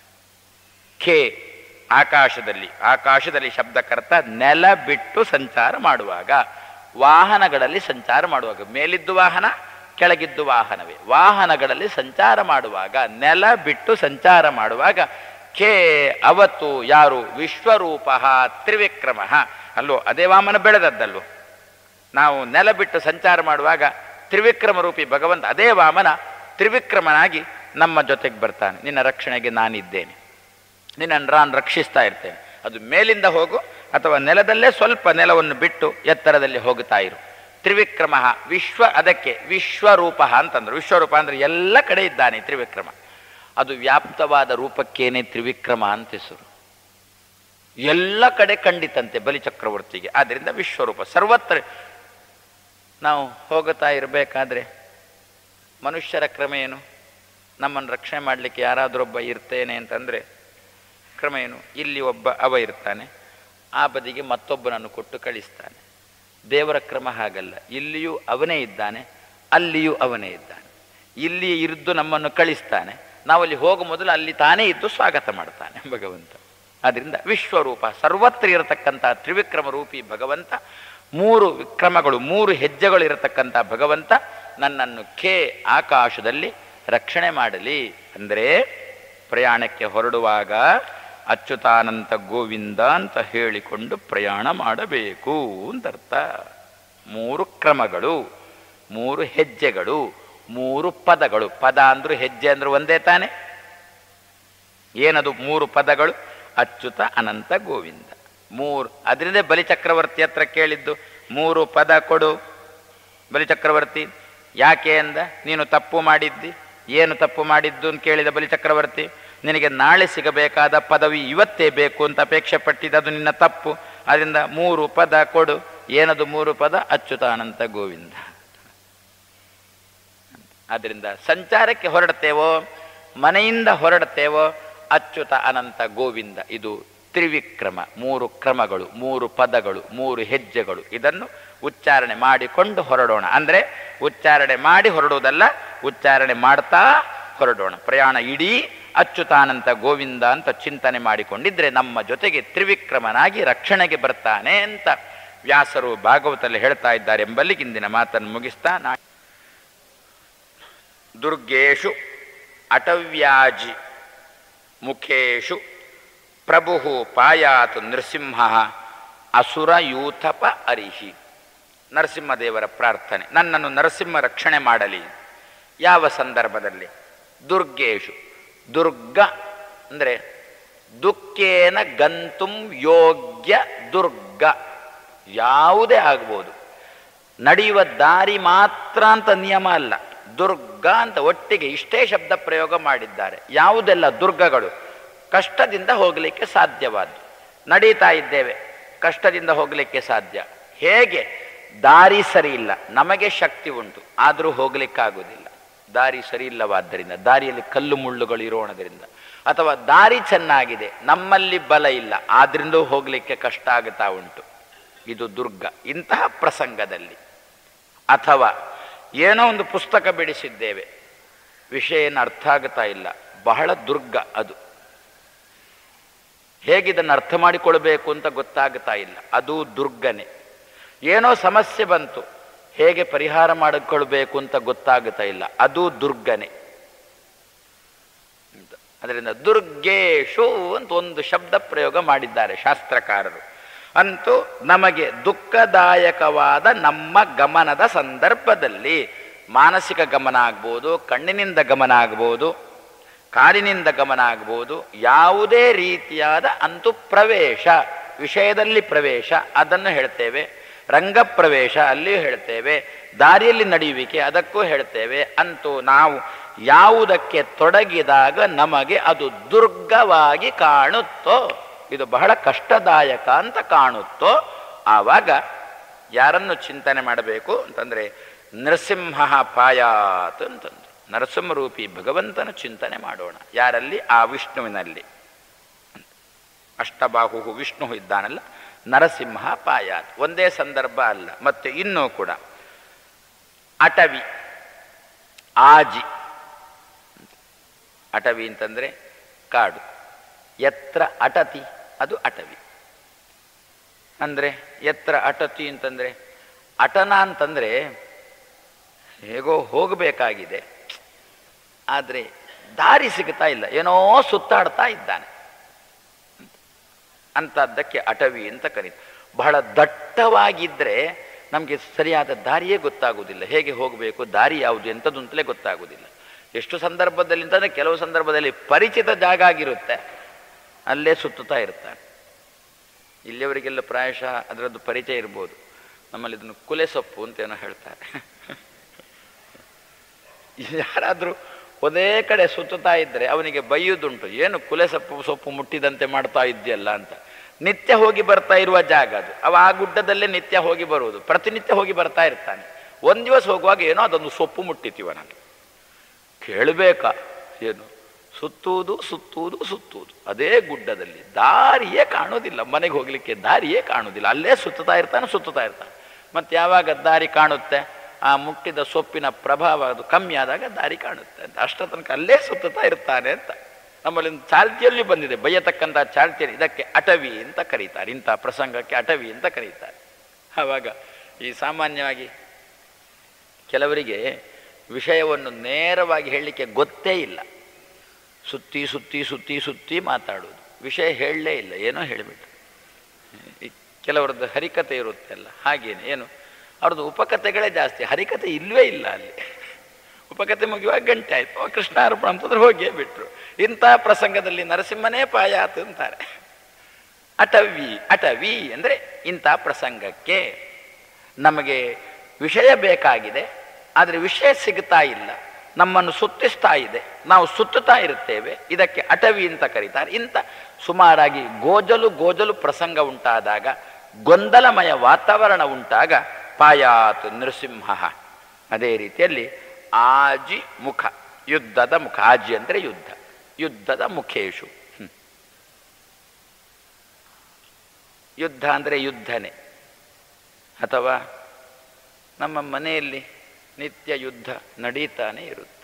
ಖೇ ಆಕಾಶದಲ್ಲಿ, ಆಕಾಶದಲ್ಲಿ ಶಬ್ದಕರ್ತ ನೆಲ ಬಿಟ್ಟು ಸಂಚಾರ ಮಾಡುವಾಗ, ವಾಹನಗಳಲ್ಲಿ ಸಂಚಾರ ಮಾಡುವಾಗ, ಮೇಲಿದ್ದು ವಾಹನ ಕೆಳಗಿದ್ದು ವಾಹನವೇ, ವಾಹನಗಳಲ್ಲಿ ಸಂಚಾರ ಮಾಡುವಾಗ, ನೆಲ ಬಿಟ್ಟು ಸಂಚಾರ ಮಾಡುವಾಗ ಖೇ ಅವತ್ತು ಯಾರು? ವಿಶ್ವರೂಪ ತ್ರಿವಿಕ್ರಮ. ಅಲ್ಲೋ ಅದೇ ವಾಮನ ಬೆಳೆದದ್ದಲ್ಲೋ. ನಾವು ನೆಲ ಬಿಟ್ಟು ಸಂಚಾರ ಮಾಡುವಾಗ ತ್ರಿವಿಕ್ರಮ ರೂಪಿ ಭಗವಂತ ಅದೇ ವಾಮನ ತ್ರಿವಿಕ್ರಮನಾಗಿ ನಮ್ಮ ಜೊತೆಗೆ ಬರ್ತಾನೆ. ನಿನ್ನ ರಕ್ಷಣೆಗೆ ನಾನಿದ್ದೇನೆ, ನಿನ್ನನ್ನು ನಾನು ರಕ್ಷಿಸ್ತಾ ಇರ್ತೇನೆ. ಅದು ಮೇಲಿಂದ ಹೋಗು ಅಥವಾ ನೆಲದಲ್ಲೇ ಸ್ವಲ್ಪ ನೆಲವನ್ನು ಬಿಟ್ಟು ಎತ್ತರದಲ್ಲಿ ಹೋಗುತ್ತಾ ಇರು. ತ್ರಿವಿಕ್ರಮ ವಿಶ್ವ, ಅದಕ್ಕೆ ವಿಶ್ವರೂಪ ಅಂತಂದ್ರು. ವಿಶ್ವರೂಪ ಅಂದರೆ ಎಲ್ಲ ಕಡೆ ಇದ್ದಾನೆ ತ್ರಿವಿಕ್ರಮ. ಅದು ವ್ಯಾಪ್ತವಾದ ರೂಪಕ್ಕೇನೆ ತ್ರಿವಿಕ್ರಮ ಅಂತ ಹೆಸರು. ಎಲ್ಲ ಕಡೆ ಕಂಡಿತಂತೆ ಬಲಿಚಕ್ರವರ್ತಿಗೆ, ಆದ್ದರಿಂದ ವಿಶ್ವರೂಪ ಸರ್ವತ್ರ. ನಾವು ಹೋಗುತ್ತಾ ಇರಬೇಕಾದ್ರೆ ಮನುಷ್ಯರ ಕ್ರಮ ಏನು? ನಮ್ಮನ್ನು ರಕ್ಷಣೆ ಮಾಡಲಿಕ್ಕೆ ಯಾರಾದರೊಬ್ಬ ಇರ್ತೇನೆ ಅಂತಂದರೆ ಕ್ರಮ ಏನು? ಇಲ್ಲಿ ಒಬ್ಬ ಅವ ಇರ್ತಾನೆ, ಆ ಬದಿಗೆ ಮತ್ತೊಬ್ಬನನ್ನು ಕೊಟ್ಟು ಕಳಿಸ್ತಾನೆ. ದೇವರ ಕ್ರಮ ಹಾಗಲ್ಲ, ಇಲ್ಲಿಯೂ ಅವನೇ ಇದ್ದಾನೆ, ಅಲ್ಲಿಯೂ ಅವನೇ ಇದ್ದಾನೆ. ಇಲ್ಲಿ ಇದ್ದು ನಮ್ಮನ್ನು ಕಳಿಸ್ತಾನೆ, ನಾವಲ್ಲಿ ಹೋಗೋ ಮೊದಲು ಅಲ್ಲಿ ತಾನೇ ಇದ್ದು ಸ್ವಾಗತ ಮಾಡ್ತಾನೆ ಭಗವಂತ. ಆದ್ದರಿಂದ ವಿಶ್ವರೂಪ ಸರ್ವತ್ರ ಇರತಕ್ಕಂಥ ತ್ರಿವಿಕ್ರಮ ರೂಪಿ ಭಗವಂತ, ಮೂರು ವಿಕ್ರಮಗಳು, ಮೂರು ಹೆಜ್ಜೆಗಳು ಇರತಕ್ಕಂಥ ಭಗವಂತ ನನ್ನನ್ನು ಖೇ ಆಕಾಶದಲ್ಲಿ ರಕ್ಷಣೆ ಮಾಡಲಿ. ಅಂದರೆ ಪ್ರಯಾಣಕ್ಕೆ ಹೊರಡುವಾಗ ಅಚ್ಯುತಾನಂತ ಗೋವಿಂದ ಅಂತ ಹೇಳಿಕೊಂಡು ಪ್ರಯಾಣ ಮಾಡಬೇಕು ಅಂತರ್ಥ. ಮೂರು ಕ್ರಮಗಳು, ಮೂರು ಹೆಜ್ಜೆಗಳು, ಮೂರು ಪದಗಳು. ಪದ ಅಂದ್ರು ಹೆಜ್ಜೆ ಅಂದ್ರು ಒಂದೇ ತಾನೆ. ಏನದು ಮೂರು ಪದಗಳು? ಅಚ್ಯುತ ಅನಂತ ಗೋವಿಂದ ಮೂರು. ಅದರಿಂದ ಬಲಿಚಕ್ರವರ್ತಿ ಹತ್ರ ಕೇಳಿದ್ದು, ಮೂರು ಪದ ಕೊಡು ಬಲಿಚಕ್ರವರ್ತಿ. ಯಾಕೆ ಅಂದ? ನೀನು ತಪ್ಪು ಮಾಡಿದ್ದಿ. ಏನು ತಪ್ಪು ಮಾಡಿದ್ದು ಅಂತ ಕೇಳಿದ ಬಲಿಚಕ್ರವರ್ತಿ. ನಿನಗೆ ನಾಳೆ ಸಿಗಬೇಕಾದ ಪದವಿ ಇವತ್ತೇ ಬೇಕು ಅಂತ ಅಪೇಕ್ಷೆ ಪಟ್ಟಿದ್ದು, ಅದು ನಿನ್ನ ತಪ್ಪು. ಅದರಿಂದ ಮೂರು ಪದ ಕೊಡು. ಏನದು ಮೂರು ಪದ? ಅಚ್ಯುತಾನಂತ ಗೋವಿಂದ. ಆದ್ದರಿಂದ ಸಂಚಾರಕ್ಕೆ ಹೊರಡ್ತೇವೋ, ಮನೆಯಿಂದ ಹೊರಡ್ತೇವೋ, ಅಚ್ಯುತ ಅನಂತ ಗೋವಿಂದ. ಇದು ತ್ರಿವಿಕ್ರಮ. ಮೂರು ಕ್ರಮಗಳು, ಮೂರು ಪದಗಳು, ಮೂರು ಹೆಜ್ಜೆಗಳು. ಇದನ್ನು ಉಚ್ಚಾರಣೆ ಮಾಡಿಕೊಂಡು ಹೊರಡೋಣ. ಅಂದರೆ ಉಚ್ಚಾರಣೆ ಮಾಡಿ ಹೊರಡುವುದಲ್ಲ, ಉಚ್ಚಾರಣೆ ಮಾಡ್ತಾ ಹೊರಡೋಣ. ಪ್ರಯಾಣ ಇಡೀ ಅಚ್ಯುತಾನಂತ ಗೋವಿಂದ ಅಂತ ಚಿಂತನೆ ಮಾಡಿಕೊಂಡಿದ್ರೆ ನಮ್ಮ ಜೊತೆಗೆ ತ್ರಿವಿಕ್ರಮನಾಗಿ ರಕ್ಷಣೆಗೆ ಬರ್ತಾನೆ ಅಂತ ವ್ಯಾಸರು ಭಾಗವತಲ್ಲಿ ಹೇಳ್ತಾ ಇದ್ದಾರೆ ಎಂಬಲ್ಲಿ ಇಂದಿನ ಮಾತನ್ನು ಮುಗಿಸ್ತಾ, ನಾ ದುರ್ಗೇಶು ಅಟವ್ಯಾಜಿ ಮುಖೇಶು ಪ್ರಭು ಪಾಯಾತು ನೃಸಿಂಹ ಅಸುರಯೂಥಪ ಅರಿಹಿ. ನರಸಿಂಹದೇವರ ಪ್ರಾರ್ಥನೆ, ನನ್ನನ್ನು ನರಸಿಂಹ ರಕ್ಷಣೆ ಮಾಡಲಿ. ಯಾವ ಸಂದರ್ಭದಲ್ಲಿ? ದುರ್ಗೇಶು, ದುರ್ಗ ಅಂದರೆ ದುಃಖೇನ ಗಂತುಂ ಯೋಗ್ಯ ದುರ್ಗ, ಯಾವುದೇ ಆಗ್ಬೋದು. ನಡೆಯುವ ದಾರಿ ಮಾತ್ರ ಅಂತ ನಿಯಮ ಅಲ್ಲ, ದುರ್ಗ ಅಂತ ಒಟ್ಟಿಗೆ ಇಷ್ಟೇ ಶಬ್ದ ಪ್ರಯೋಗ ಮಾಡಿದ್ದಾರೆ. ಯಾವುದೆಲ್ಲ ದುರ್ಗಗಳು? ಕಷ್ಟದಿಂದ ಹೋಗಲಿಕ್ಕೆ ಸಾಧ್ಯವಾದ್ದು. ನಡೀತಾ ಇದ್ದೇವೆ, ಕಷ್ಟದಿಂದ ಹೋಗಲಿಕ್ಕೆ ಸಾಧ್ಯ. ಹೇಗೆ? ದಾರಿ ಸರಿ ಇಲ್ಲ, ನಮಗೆ ಶಕ್ತಿ ಉಂಟು, ಆದರೂ ಹೋಗಲಿಕ್ಕಾಗೋದಿಲ್ಲ. ದಾರಿ ಸರಿ ಇಲ್ಲವಾದ್ದರಿಂದ, ದಾರಿಯಲ್ಲಿ ಕಲ್ಲು ಮುಳ್ಳುಗಳು ಇರೋಣದ್ರಿಂದ, ಅಥವಾ ದಾರಿ ಚೆನ್ನಾಗಿದೆ, ನಮ್ಮಲ್ಲಿ ಬಲ ಇಲ್ಲ, ಆದ್ರಿಂದ ಹೋಗಲಿಕ್ಕೆ ಕಷ್ಟ ಆಗುತ್ತಾ ಉಂಟು. ಇದು ದುರ್ಗ. ಇಂತಹ ಪ್ರಸಂಗದಲ್ಲಿ, ಅಥವಾ ಏನೋ ಒಂದು ಪುಸ್ತಕ ಬಿಡಿಸಿದ್ದೇವೆ, ವಿಷಯ ಏನು ಅರ್ಥ ಆಗುತ್ತಾ ಇಲ್ಲ, ಬಹಳ ದುರ್ಗ ಅದು. ಹೇಗಿದನ್ನು ಅರ್ಥ ಮಾಡಿಕೊಳ್ಬೇಕು ಅಂತ ಗೊತ್ತಾಗುತ್ತಾ ಇಲ್ಲ, ಅದು ದುರ್ಗನೆ. ಏನೋ ಸಮಸ್ಯೆ ಬಂತು, ಹೇಗೆ ಪರಿಹಾರ ಮಾಡಿಕೊಳ್ಬೇಕು ಅಂತ ಗೊತ್ತಾಗುತ್ತಾ ಇಲ್ಲ, ಅದು ದುರ್ಗನೆ. ಅದರಿಂದ ದುರ್ಗೇಶು ಅಂತ ಒಂದು ಶಬ್ದ ಪ್ರಯೋಗ ಮಾಡಿದ್ದಾರೆ ಶಾಸ್ತ್ರಕಾರರು. ಅಂತೂ ನಮಗೆ ದುಃಖದಾಯಕವಾದ ನಮ್ಮ ಗಮನದ ಸಂದರ್ಭದಲ್ಲಿ, ಮಾನಸಿಕ ಗಮನ ಆಗ್ಬೋದು, ಕಣ್ಣಿನಿಂದ ಗಮನ ಆಗ್ಬೋದು, ಕಾಲಿನಿಂದ ಗಮನ ಆಗ್ಬೋದು, ಯಾವುದೇ ರೀತಿಯಾದ ಅಂತೂ ಪ್ರವೇಶ, ವಿಷಯದಲ್ಲಿ ಪ್ರವೇಶ ಅದನ್ನು ಹೇಳ್ತೇವೆ. ರಂಗ ಪ್ರವೇಶ ಅಲ್ಲಿಯೂ ಹೇಳ್ತೇವೆ, ದಾರಿಯಲ್ಲಿ ನಡೆಯುವಿಕೆ ಅದಕ್ಕೂ ಹೇಳ್ತೇವೆ. ಅಂತೂ ನಾವು ಯಾವುದಕ್ಕೆ ತೊಡಗಿದಾಗ ನಮಗೆ ಅದು ದುರ್ಗವಾಗಿ ಕಾಣುತ್ತೋ, ಇದು ಬಹಳ ಕಷ್ಟದಾಯಕ ಅಂತ ಕಾಣುತ್ತೋ, ಆವಾಗ ಯಾರನ್ನು ಚಿಂತನೆ ಮಾಡಬೇಕು ಅಂತಂದರೆ ನರಸಿಂಹ ಪಾಯಾತ್ ಅಂತಂದು ನರಸಿಂಹರೂಪಿ ಭಗವಂತನ ಚಿಂತನೆ ಮಾಡೋಣ. ಯಾರಲ್ಲಿ? ಆ ವಿಷ್ಣುವಿನಲ್ಲಿ. ಅಷ್ಟಬಾಹು ವಿಷ್ಣು ಇದ್ದಾನಲ್ಲ, ನರಸಿಂಹ ಪಾಯಾತ್. ಒಂದೇ ಸಂದರ್ಭ ಅಲ್ಲ, ಮತ್ತೆ ಇನ್ನೂ ಕೂಡ ಅಟವಿ, ಆಜಿ. ಅಟವಿ ಅಂತಂದ್ರೆ ಕಾಡು. ಎತ್ರ ಅಟತಿ, ಅದು ಅಟವಿ. ಅಂದ್ರೆ ಎತ್ರ ಅಟತಿ ಅಂತಂದ್ರೆ, ಅಟನ ಅಂತಂದ್ರೆ ಹೇಗೋ ಹೋಗಬೇಕಾಗಿದೆ, ಆದರೆ ದಾರಿ ಸಿಗ್ತಾ ಇಲ್ಲ, ಏನೋ ಸುತ್ತಾಡ್ತಾ ಇದ್ದಾನೆ ಅಂತದ್ದಕ್ಕೆ ಅಟವಿ ಅಂತ ಕರೀತಾರೆ. ಬಹಳ ದಟ್ಟವಾಗಿದ್ದರೆ ನಮಗೆ ಸರಿಯಾದ ದಾರಿಯೇ ಗೊತ್ತಾಗುವುದಿಲ್ಲ, ಹೇಗೆ ಹೋಗಬೇಕು, ದಾರಿ ಯಾವುದು ಎಂಥದ್ದು ಅಂತಲೇ ಗೊತ್ತಾಗುವುದಿಲ್ಲ. ಎಷ್ಟು ಸಂದರ್ಭದಲ್ಲಿ ಅಂತಂದರೆ, ಕೆಲವು ಸಂದರ್ಭದಲ್ಲಿ ಪರಿಚಿತ ಜಾಗ ಆಗಿರುತ್ತೆ, ಅಲ್ಲೇ ಸುತ್ತುತ್ತಾ ಇರ್ತಾನೆ. ಇಲ್ಲಿಯವರಿಗೆಲ್ಲ ಪ್ರಾಯಶಃ ಅದರದ್ದು ಪರಿಚಯ ಇರ್ಬೋದು. ನಮ್ಮಲ್ಲಿ ಇದನ್ನು ಕುಲೆ ಸೊಪ್ಪು ಅಂತೇನೋ ಹೇಳ್ತಾರೆ. ಯಾರಾದರೂ ಒಂದೇ ಕಡೆ ಸುತ್ತುತ್ತಾ ಇದ್ದರೆ ಅವನಿಗೆ ಬೈಯುವುದುಂಟು, ಏನು ಕುಲೆ ಸೊಪ್ಪು ಸೊಪ್ಪು ಮುಟ್ಟಿದಂತೆ ಮಾಡ್ತಾ ಇದೆಯಲ್ಲ ಅಂತ. ನಿತ್ಯ ಹೋಗಿ ಬರ್ತಾ ಇರುವ ಜಾಗ ಅದು. ಅವ ಆ ಗುಡ್ಡದಲ್ಲೇ ನಿತ್ಯ ಹೋಗಿ ಬರುವುದು, ಪ್ರತಿನಿತ್ಯ ಹೋಗಿ ಬರ್ತಾ ಇರ್ತಾನೆ. ಒಂದು ದಿವಸ ಹೋಗುವಾಗ ಏನೋ ಅದೊಂದು ಸೊಪ್ಪು ಮುಟ್ಟಿತೀವ, ನನಗೆ ಕೇಳಬೇಕಾ ಏನು, ಸುತ್ತುವುದು ಸುತ್ತುವುದು ಸುತ್ತುವುದು ಅದೇ ಗುಡ್ಡದಲ್ಲಿ, ದಾರಿಯೇ ಕಾಣೋದಿಲ್ಲ, ಮನೆಗೆ ಹೋಗ್ಲಿಕ್ಕೆ ದಾರಿಯೇ ಕಾಣೋದಿಲ್ಲ, ಅಲ್ಲೇ ಸುತ್ತುತ್ತಾ ಇರ್ತಾನೆ ಸುತ್ತುತ್ತಾ ಇರ್ತಾನೆ. ಮತ್ತು ಯಾವಾಗ ದಾರಿ ಕಾಣುತ್ತೆ, ಆ ಮುಟ್ಟಿದ ಸೊಪ್ಪಿನ ಪ್ರಭಾವ ಅದು ಕಮ್ಮಿ ಆದಾಗ ದಾರಿ ಕಾಣುತ್ತೆ ಅಂತ. ಅಷ್ಟ ತನಕ ಅಲ್ಲೇ ಸುತ್ತುತ್ತಾ ಇರ್ತಾನೆ ಅಂತ. ನಮ್ಮಲ್ಲಿ ಒಂದು ಚಾಲ್ತಿಯಲ್ಲಿ ಬಂದಿದೆ, ಬಯ್ಯತಕ್ಕಂಥ ಚಾಲ್ತಿಯಲ್ಲಿ. ಇದಕ್ಕೆ ಅಟವಿ ಅಂತ ಕರೀತಾರೆ, ಇಂಥ ಪ್ರಸಂಗಕ್ಕೆ ಅಟವಿ ಅಂತ ಕರೀತಾರೆ. ಆವಾಗ ಈ ಸಾಮಾನ್ಯವಾಗಿ ಕೆಲವರಿಗೆ ವಿಷಯವನ್ನು ನೇರವಾಗಿ ಹೇಳಲಿಕ್ಕೆ ಗೊತ್ತೇ ಇಲ್ಲ, ಸುತ್ತಿ ಸುತ್ತಿ ಸುತ್ತಿ ಸುತ್ತಿ ಮಾತಾಡುವುದು, ವಿಷಯ ಹೇಳಲೇ ಇಲ್ಲ, ಏನೋ ಹೇಳಿಬಿಟ್ಟು. ಕೆಲವರದ್ದು ಹರಿಕತೆ ಇರುತ್ತೆ ಅಲ್ಲ, ಹಾಗೇನೆ ಏನು ಅವ್ರದ್ದು ಉಪಕಥೆಗಳೇ ಜಾಸ್ತಿ, ಹರಿಕತೆ ಇಲ್ಲವೇ ಇಲ್ಲ ಅಲ್ಲಿ. ಉಪಕಥೆ ಮುಗಿಯುವಾಗ ಗಂಟೆ ಆಯಿತು, ಕೃಷ್ಣಾರ್ಪಣ ಅಂತಂದ್ರೆ ಹೋಗಿಯೇ ಬಿಟ್ರು. ಇಂಥ ಪ್ರಸಂಗದಲ್ಲಿ ನರಸಿಂಹನೇ ಪಾಯಾತು ಅಂತಾರೆ. ಅಟವಿ, ಅಟವಿ ಅಂದರೆ ಇಂಥ ಪ್ರಸಂಗಕ್ಕೆ ನಮಗೆ ವಿಷಯ ಬೇಕಾಗಿದೆ, ಆದರೆ ವಿಷಯ ಸಿಗ್ತಾ ಇಲ್ಲ, ನಮ್ಮನ್ನು ಸುತ್ತಿಸ್ತಾ ಇದೆ, ನಾವು ಸುತ್ತುತ್ತಾ ಇರುತ್ತೇವೆ, ಇದಕ್ಕೆ ಅಟವಿ ಅಂತ ಕರೀತಾರೆ. ಇಂಥ ಸುಮಾರಾಗಿ ಗೋಜಲು ಗೋಜಲು ಪ್ರಸಂಗ ಉಂಟಾದಾಗ, ಗೊಂದಲಮಯ ವಾತಾವರಣ ಉಂಟಾಗ ಪಾಯಾತ್ ನೃಸಿಂಹ. ಅದೇ ರೀತಿಯಲ್ಲಿ ಆಜಿ ಮುಖ, ಯುದ್ಧದ ಮುಖ. ಆಜಿ ಅಂದರೆ ಯುದ್ಧ, ಯುದ್ಧದ ಮುಖೇಶು. ಯುದ್ಧ ಅಂದರೆ ಯುದ್ಧನೇ, ಅಥವಾ ನಮ್ಮ ಮನೆಯಲ್ಲಿ ನಿತ್ಯ ಯುದ್ಧ ನಡೀತಾನೆ ಇರುತ್ತೆ.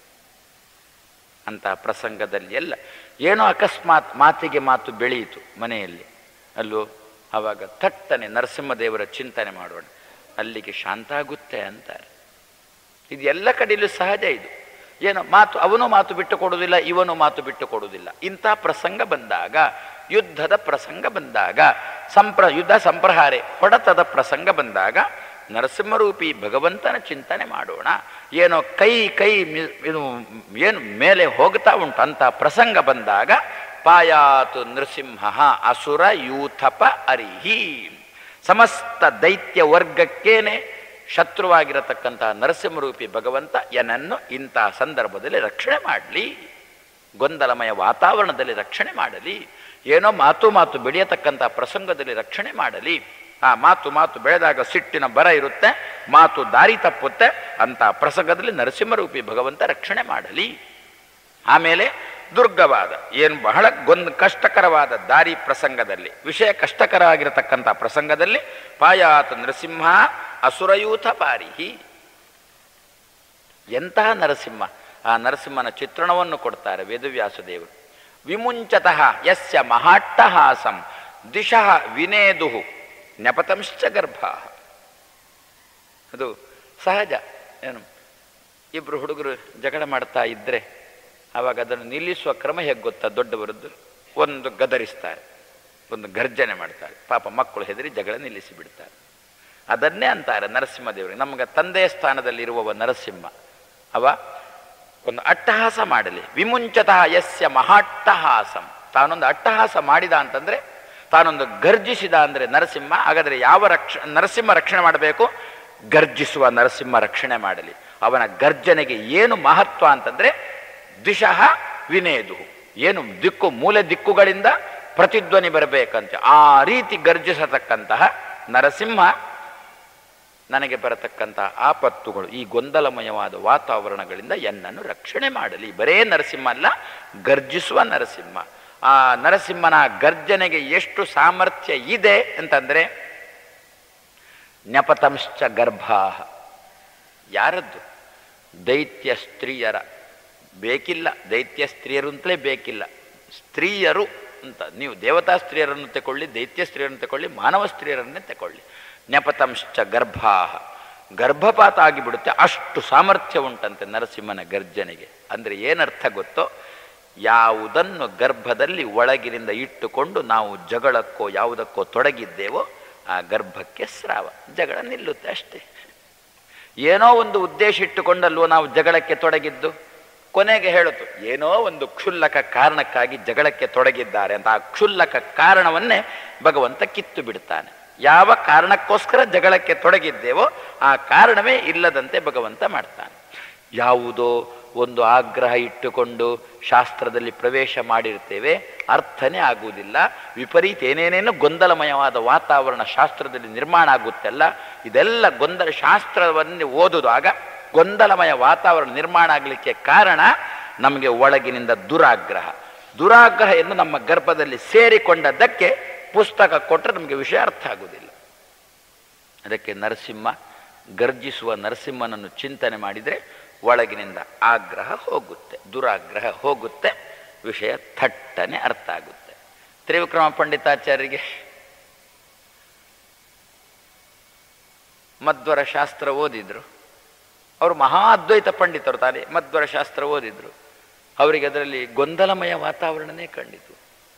ಅಂತಹ ಪ್ರಸಂಗದಲ್ಲಿ ಎಲ್ಲ ಏನೋ ಅಕಸ್ಮಾತ್ ಮಾತಿಗೆ ಮಾತು ಬೆಳೆಯಿತು ಮನೆಯಲ್ಲಿ, ಅಲ್ಲೋ ಆವಾಗ ಥಟ್ಟನೆ ನರಸಿಂಹದೇವರ ಚಿಂತನೆ ಮಾಡೋಣ, ಅಲ್ಲಿಗೆ ಶಾಂತ ಆಗುತ್ತೆ ಅಂತಾರೆ. ಇದು ಎಲ್ಲ ಕಡೆಯಲ್ಲೂ ಸಹಜ. ಇದು ಏನೋ ಮಾತು, ಅವನು ಮಾತು ಬಿಟ್ಟು ಕೊಡುವುದಿಲ್ಲ, ಇವನು ಮಾತು ಬಿಟ್ಟು ಕೊಡುವುದಿಲ್ಲ. ಇಂಥ ಪ್ರಸಂಗ ಬಂದಾಗ, ಯುದ್ಧದ ಪ್ರಸಂಗ ಬಂದಾಗ, ಸಂಪ್ರ ಯುದ್ಧ ಸಂಪ್ರಹಾರೆ ಹೊಡೆತದ ಪ್ರಸಂಗ ಬಂದಾಗ ನರಸಿಂಹರೂಪಿ ಭಗವಂತನ ಚಿಂತನೆ ಮಾಡೋಣ. ಏನೋ ಕೈ ಕೈ ಇದು ಏನು ಮೇಲೆ ಹೋಗ್ತಾ ಉಂಟು ಅಂತ ಪ್ರಸಂಗ ಬಂದಾಗ ಪಾಯಾತು ನೃಸಿಂಹ ಅಸುರ ಯೂಥಪ ಅರಿಹಿ. ಸಮಸ್ತ ದೈತ್ಯ ವರ್ಗಕ್ಕೇನೆ ಶತ್ರುವಾಗಿರತಕ್ಕಂತಹ ನರಸಿಂಹರೂಪಿ ಭಗವಂತ ಏನನ್ನು ಇಂತಹ ಸಂದರ್ಭದಲ್ಲಿ ರಕ್ಷಣೆ ಮಾಡಲಿ, ಗೊಂದಲಮಯ ವಾತಾವರಣದಲ್ಲಿ ರಕ್ಷಣೆ ಮಾಡಲಿ, ಏನೋ ಮಾತು ಮಾತು ಬೆಳೆಯತಕ್ಕಂಥ ಪ್ರಸಂಗದಲ್ಲಿ ರಕ್ಷಣೆ ಮಾಡಲಿ. ಆ ಮಾತು ಮಾತು ಬೆಳೆದಾಗ ಸಿಟ್ಟಿನ ಬರ ಇರುತ್ತೆ, ಮಾತು ದಾರಿ ತಪ್ಪುತ್ತೆ, ಅಂತ ಪ್ರಸಂಗದಲ್ಲಿ ನರಸಿಂಹರೂಪಿ ಭಗವಂತ ರಕ್ಷಣೆ ಮಾಡಲಿ. ಆಮೇಲೆ ದುರ್ಗವಾದ ಏನು ಬಹಳ ಗೊಂದು ಕಷ್ಟಕರವಾದ ದಾರಿ ಪ್ರಸಂಗದಲ್ಲಿ, ವಿಷಯ ಕಷ್ಟಕರವಾಗಿರತಕ್ಕಂಥ ಪ್ರಸಂಗದಲ್ಲಿ ಪಾಯಾತ್ ನರಸಿಂಹ ಅಸುರಯೂಥ ಪಾರಿಹಿ. ಎಂತಹ ನರಸಿಂಹ! ಆ ನರಸಿಂಹನ ಚಿತ್ರಣವನ್ನು ಕೊಡ್ತಾರೆ ವೇದವ್ಯಾಸ ದೇವರು. ವಿಮುಂಚತಃ ಯಸ್ಯ ಮಹಾಟ್ಟಹಾಸಂ ದಿಶಃ ವಿನೇದುಹು ನೆಪತಂಶ್ಚ ಗರ್ಭ. ಅದು ಸಹಜ. ಏನು, ಇಬ್ಬರು ಹುಡುಗರು ಜಗಳ ಮಾಡ್ತಾ ಇದ್ದರೆ ಆವಾಗ ಅದನ್ನು ನಿಲ್ಲಿಸುವ ಕ್ರಮ ಹೇಗೆ ಗೊತ್ತಾ? ದೊಡ್ಡವರದ್ದು ಒಂದು ಗದರಿಸ್ತಾರೆ, ಒಂದು ಗರ್ಜನೆ ಮಾಡ್ತಾರೆ, ಪಾಪ ಮಕ್ಕಳು ಹೆದರಿ ಜಗಳ ನಿಲ್ಲಿಸಿ ಬಿಡ್ತಾರೆ. ಅದನ್ನೇ ಅಂತಾರೆ ನರಸಿಂಹದೇವರಿಗೆ. ನಮಗೆ ತಂದೆಯ ಸ್ಥಾನದಲ್ಲಿರುವವ ನರಸಿಂಹ, ಅವ ಒಂದು ಅಟ್ಟಹಾಸ ಮಾಡಲಿ. ವಿಮುಂಚತಃ ಯಸ್ಯ ಮಹಾಟ್ಟಹಾಸಂ, ತಾನೊಂದು ಅಟ್ಟಹಾಸ ಮಾಡಿದ ಅಂತಂದರೆ, ತಾನೊಂದು ಗರ್ಜಿಸಿದ ಅಂದರೆ ನರಸಿಂಹ. ಹಾಗಾದರೆ ಯಾವ ರಕ್ಷ ನರಸಿಂಹ ರಕ್ಷಣೆ ಮಾಡಬೇಕು? ಗರ್ಜಿಸುವ ನರಸಿಂಹ ರಕ್ಷಣೆ ಮಾಡಲಿ. ಅವನ ಗರ್ಜನೆಗೆ ಏನು ಮಹತ್ವ ಅಂತಂದರೆ ದಿಶಃ ವಿನೇದು, ಏನು ದಿಕ್ಕು ಮೂಲೆ ದಿಕ್ಕುಗಳಿಂದ ಪ್ರತಿಧ್ವನಿ ಬರಬೇಕಂತೆ. ಆ ರೀತಿ ಗರ್ಜಿಸತಕ್ಕಂತಹ ನರಸಿಂಹ ನನಗೆ ಬರತಕ್ಕಂತಹ ಆಪತ್ತುಗಳು, ಈ ಗೊಂದಲಮಯವಾದ ವಾತಾವರಣಗಳಿಂದ ಎನ್ನನ್ನು ರಕ್ಷಣೆ ಮಾಡಲಿ. ಬರೇ ನರಸಿಂಹ ಅಲ್ಲ, ಗರ್ಜಿಸುವ ನರಸಿಂಹ. ಆ ನರಸಿಂಹನ ಗರ್ಜನೆಗೆ ಎಷ್ಟು ಸಾಮರ್ಥ್ಯ ಇದೆ ಅಂತಂದರೆ, ನೆಪತಂಶ್ಚ ಗರ್ಭಾ. ಯಾರದ್ದು? ದೈತ್ಯ ಸ್ತ್ರೀಯರ. ಬೇಕಿಲ್ಲ, ದೈತ್ಯ ಸ್ತ್ರೀಯರು ಅಂತಲೇ ಬೇಕಿಲ್ಲ, ಸ್ತ್ರೀಯರು ಅಂತ. ನೀವು ದೇವತಾ ಸ್ತ್ರೀಯರನ್ನು ತಗೊಳ್ಳಿ, ದೈತ್ಯ ಸ್ತ್ರೀಯರನ್ನು ತಗೊಳ್ಳಿ, ಮಾನವ ಸ್ತ್ರೀಯರನ್ನೇ ತಗೊಳ್ಳಿ. ನೆಪತಂಶ್ಚ ಗರ್ಭಾ, ಗರ್ಭಪಾತ ಆಗಿಬಿಡುತ್ತೆ, ಅಷ್ಟು ಸಾಮರ್ಥ್ಯ ಉಂಟಂತೆ ನರಸಿಂಹನ ಗರ್ಜನೆಗೆ. ಅಂದರೆ ಏನರ್ಥ ಗೊತ್ತೋ? ಯಾವುದನ್ನು ಗರ್ಭದಲ್ಲಿ ಒಳಗಿನಿಂದ ಇಟ್ಟುಕೊಂಡು ನಾವು ಜಗಳಕ್ಕೋ ಯಾವುದಕ್ಕೋ ತೊಡಗಿದ್ದೇವೋ ಆ ಗರ್ಭಕ್ಕೆ ಸ್ರಾವ, ಜಗಳ ನಿಲ್ಲುತ್ತೆ ಅಷ್ಟೇ. ಏನೋ ಒಂದು ಉದ್ದೇಶ ಇಟ್ಟುಕೊಂಡಲ್ವೋ ನಾವು ಜಗಳಕ್ಕೆ ತೊಡಗಿದ್ದು, ಕೊನೆಗೆ ಹೇಳುತ್ತು ಏನೋ ಒಂದು ಕ್ಷುಲ್ಲಕ ಕಾರಣಕ್ಕಾಗಿ ಜಗಳಕ್ಕೆ ತೊಡಗಿದ್ದಾರೆ ಅಂತ. ಆ ಕ್ಷುಲ್ಲಕ ಕಾರಣವನ್ನೇ ಭಗವಂತ ಕಿತ್ತು ಬಿಡ್ತಾನೆ. ಯಾವ ಕಾರಣಕ್ಕೋಸ್ಕರ ಜಗಳಕ್ಕೆ ತೊಡಗಿದ್ದೇವೋ ಆ ಕಾರಣವೇ ಇಲ್ಲದಂತೆ ಭಗವಂತ ಮಾಡ್ತಾನೆ. ಯಾವುದೋ ಒಂದು ಆಗ್ರಹ ಇಟ್ಟುಕೊಂಡು ಶಾಸ್ತ್ರದಲ್ಲಿ ಪ್ರವೇಶ ಮಾಡಿರ್ತೇವೆ, ಅರ್ಥನೇ ಆಗುವುದಿಲ್ಲ. ವಿಪರೀತ ಏನೇನೇನೋ ಗೊಂದಲಮಯವಾದ ವಾತಾವರಣ ಶಾಸ್ತ್ರದಲ್ಲಿ ನಿರ್ಮಾಣ ಆಗುತ್ತಲ್ಲ, ಇದೆಲ್ಲ ಗೊಂದಲ. ಶಾಸ್ತ್ರವನ್ನು ಓದುವಾಗ ಗೊಂದಲಮಯ ವಾತಾವರಣ ನಿರ್ಮಾಣ ಆಗಲಿಕ್ಕೆ ಕಾರಣ ನಮಗೆ ಒಳಗಿನಿಂದ ದುರಾಗ್ರಹ. ದುರಾಗ್ರಹ ಎಂದು ನಮ್ಮ ಗರ್ಭದಲ್ಲಿ ಸೇರಿಕೊಂಡದ್ದಕ್ಕೆ ಪುಸ್ತಕ ಕೊಟ್ಟರೆ ನಮಗೆ ವಿಷಯ ಅರ್ಥ ಆಗುವುದಿಲ್ಲ. ಅದಕ್ಕೆ ನರಸಿಂಹ, ಗರ್ಜಿಸುವ ನರಸಿಂಹನನ್ನು ಚಿಂತನೆ ಮಾಡಿದರೆ ಒಳಗಿನಿಂದ ಆಗ್ರಹ ಹೋಗುತ್ತೆ, ದುರಾಗ್ರಹ ಹೋಗುತ್ತೆ, ವಿಷಯ ಥಟ್ಟನೆ ಅರ್ಥ ಆಗುತ್ತೆ. ತ್ರಿವಿಕ್ರಮ ಪಂಡಿತಾಚಾರ್ಯರಿಗೆ ಮಧ್ವರ ಶಾಸ್ತ್ರ ಓದಿದ್ರು. ಅವರು ಮಹಾ ಅದ್ವೈತ ಪಂಡಿತರು ತಾನೇ, ಮಧ್ವರ ಶಾಸ್ತ್ರ ಓದಿದ್ರು. ಅವರಿಗೆ ಅದರಲ್ಲಿ ಗೊಂದಲಮಯ ವಾತಾವರಣನೇ ಕಂಡಿತು.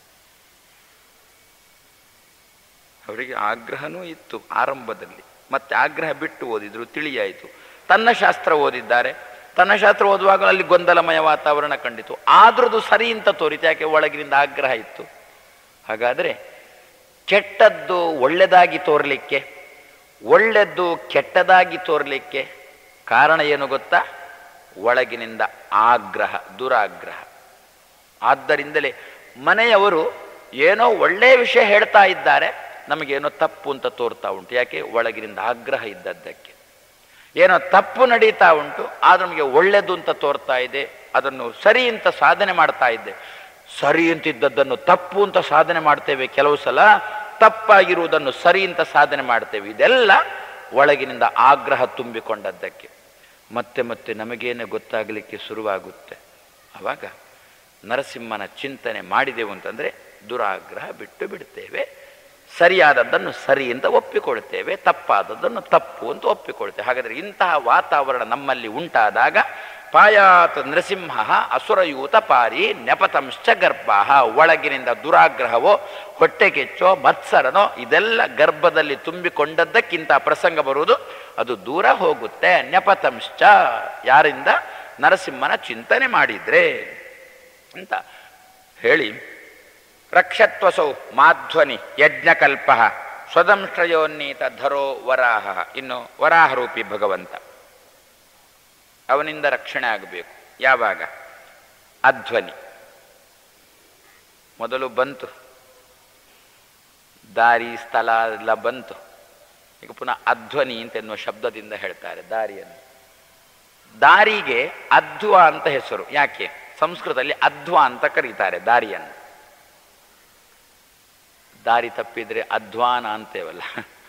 ಅವರಿಗೆ ಆಗ್ರಹನೂ ಇತ್ತು ಆರಂಭದಲ್ಲಿ, ಮತ್ತೆ ಆಗ್ರಹ ಬಿಟ್ಟು ಓದಿದ್ರು, ತಿಳಿಯಾಯಿತು. ತನ್ನ ಶಾಸ್ತ್ರ ಓದಿದ್ದಾರೆ, ತನ್ನ ಶಾಸ್ತ್ರ ಓದುವಾಗ ಅಲ್ಲಿ ಗೊಂದಲಮಯ ವಾತಾವರಣ ಕಂಡಿತು. ಆದ್ರದ್ದು ಸರಿ ಅಂತ ತೋರಿತು, ಯಾಕೆ? ಒಳಗಿನಿಂದ ಆಗ್ರಹ ಇತ್ತು. ಹಾಗಾದರೆ ಕೆಟ್ಟದ್ದು ಒಳ್ಳೆದಾಗಿ ತೋರಲಿಕ್ಕೆ, ಒಳ್ಳೆದ್ದು ಕೆಟ್ಟದಾಗಿ ತೋರಲಿಕ್ಕೆ ಕಾರಣ ಏನು ಗೊತ್ತಾ? ಒಳಗಿನಿಂದ ಆಗ್ರಹ, ದುರಾಗ್ರಹ. ಆದ್ದರಿಂದಲೇ ಮನೆಯವರು ಏನೋ ಒಳ್ಳೆಯ ವಿಷಯ ಹೇಳ್ತಾ ಇದ್ದಾರೆ, ನಮಗೇನೋ ತಪ್ಪು ಅಂತ ತೋರ್ತಾ ಉಂಟು. ಯಾಕೆ? ಒಳಗಿನಿಂದ ಆಗ್ರಹ ಇದ್ದದ್ದಕ್ಕೆ. ಏನೋ ತಪ್ಪು ನಡೀತಾ ಉಂಟು, ಆದ್ರೆ ನಮಗೆ ಒಳ್ಳೆದು ಅಂತ ತೋರ್ತಾ ಇದೆ, ಅದನ್ನು ಸರಿ ಅಂತ ಸಾಧನೆ ಮಾಡ್ತಾ ಇದ್ದೆ. ಸರಿ ಅಂತಿದ್ದದ್ದನ್ನು ತಪ್ಪು ಅಂತ ಸಾಧನೆ ಮಾಡ್ತೇವೆ, ಕೆಲವು ಸಲ ತಪ್ಪಾಗಿರುವುದನ್ನು ಸರಿ ಅಂತ ಸಾಧನೆ ಮಾಡ್ತೇವೆ. ಇದೆಲ್ಲ ಒಳಗಿನಿಂದ ಆಗ್ರಹ ತುಂಬಿಕೊಂಡದ್ದಕ್ಕೆ. ಮತ್ತೆ ಮತ್ತೆ ನಮಗೇನೆ ಗೊತ್ತಾಗಲಿಕ್ಕೆ ಶುರುವಾಗುತ್ತೆ. ಆವಾಗ ನರಸಿಂಹನ ಚಿಂತನೆ ಮಾಡಿದೆವು ಅಂತಂದರೆ ದುರಾಗ್ರಹ ಬಿಟ್ಟು ಬಿಡ್ತೇವೆ, ಸರಿಯಾದದ್ದನ್ನು ಸರಿ ಅಂತ ಒಪ್ಪಿಕೊಳ್ತೇವೆ, ತಪ್ಪಾದದ್ದನ್ನು ತಪ್ಪು ಅಂತ ಒಪ್ಪಿಕೊಳ್ತೇವೆ. ಹಾಗಾದರೆ ಇಂತಹ ವಾತಾವರಣ ನಮ್ಮಲ್ಲಿ ಉಂಟಾದಾಗ ಪಾಯಾತ್ ನೃಸಿಂಹ ಅಸುರಯೂತ ಪಾರಿ ನೆಪತಂಶ್ಚ ಗರ್ಭಾ. ಒಳಗಿನಿಂದ ದುರಾಗ್ರಹವೋ ಹೊಟ್ಟೆಗೆಚ್ಚೋ ಮತ್ಸರನೋ ಇದೆಲ್ಲ ಗರ್ಭದಲ್ಲಿ ತುಂಬಿಕೊಂಡದ್ದಕ್ಕಿಂತ ಪ್ರಸಂಗ ಬರುವುದು, ಅದು ದೂರ ಹೋಗುತ್ತೆ. ನೆಪತಂಶ್ಚ, ಯಾರಿಂದ? ನರಸಿಂಹನ ಚಿಂತನೆ ಮಾಡಿದ್ರೆ ಅಂತ ಹೇಳಿ, ರಕ್ಷತ್ವಸೌ ಮಾಧ್ವನಿ ಯಜ್ಞಕಲ್ಪ ಸ್ವದಂಶ್ರಯೋನ್ನೀತ ಧರೋ ವರಾಹ. ಇನ್ನು ವರಾಹರೂಪಿ ಭಗವಂತ, ಅವನಿಂದ ರಕ್ಷಣೆ ಆಗಬೇಕು. ಯಾವಾಗ? ಅಧ್ವನಿ ಮೊದಲು ಬಂತು, ದಾರಿ ಸ್ಥಳ ಎಲ್ಲ ಬಂತು. ಈಗ ಪುನಃ ಅಧ್ವನಿ ಅಂತ ಎನ್ನುವ ಶಬ್ದದಿಂದ ಹೇಳ್ತಾರೆ ದಾರಿಯನ್ನು. ದಾರಿಗೆ ಅಧ್ವ ಅಂತ ಹೆಸರು. ಯಾಕೆ? ಸಂಸ್ಕೃತದಲ್ಲಿ ಅಧ್ವ ಅಂತ ಕರೀತಾರೆ ದಾರಿಯನ್ನು. ದಾರಿ ತಪ್ಪಿದ್ರೆ ಅಧ್ವಾನ ಅಂತೇವಲ್ಲ,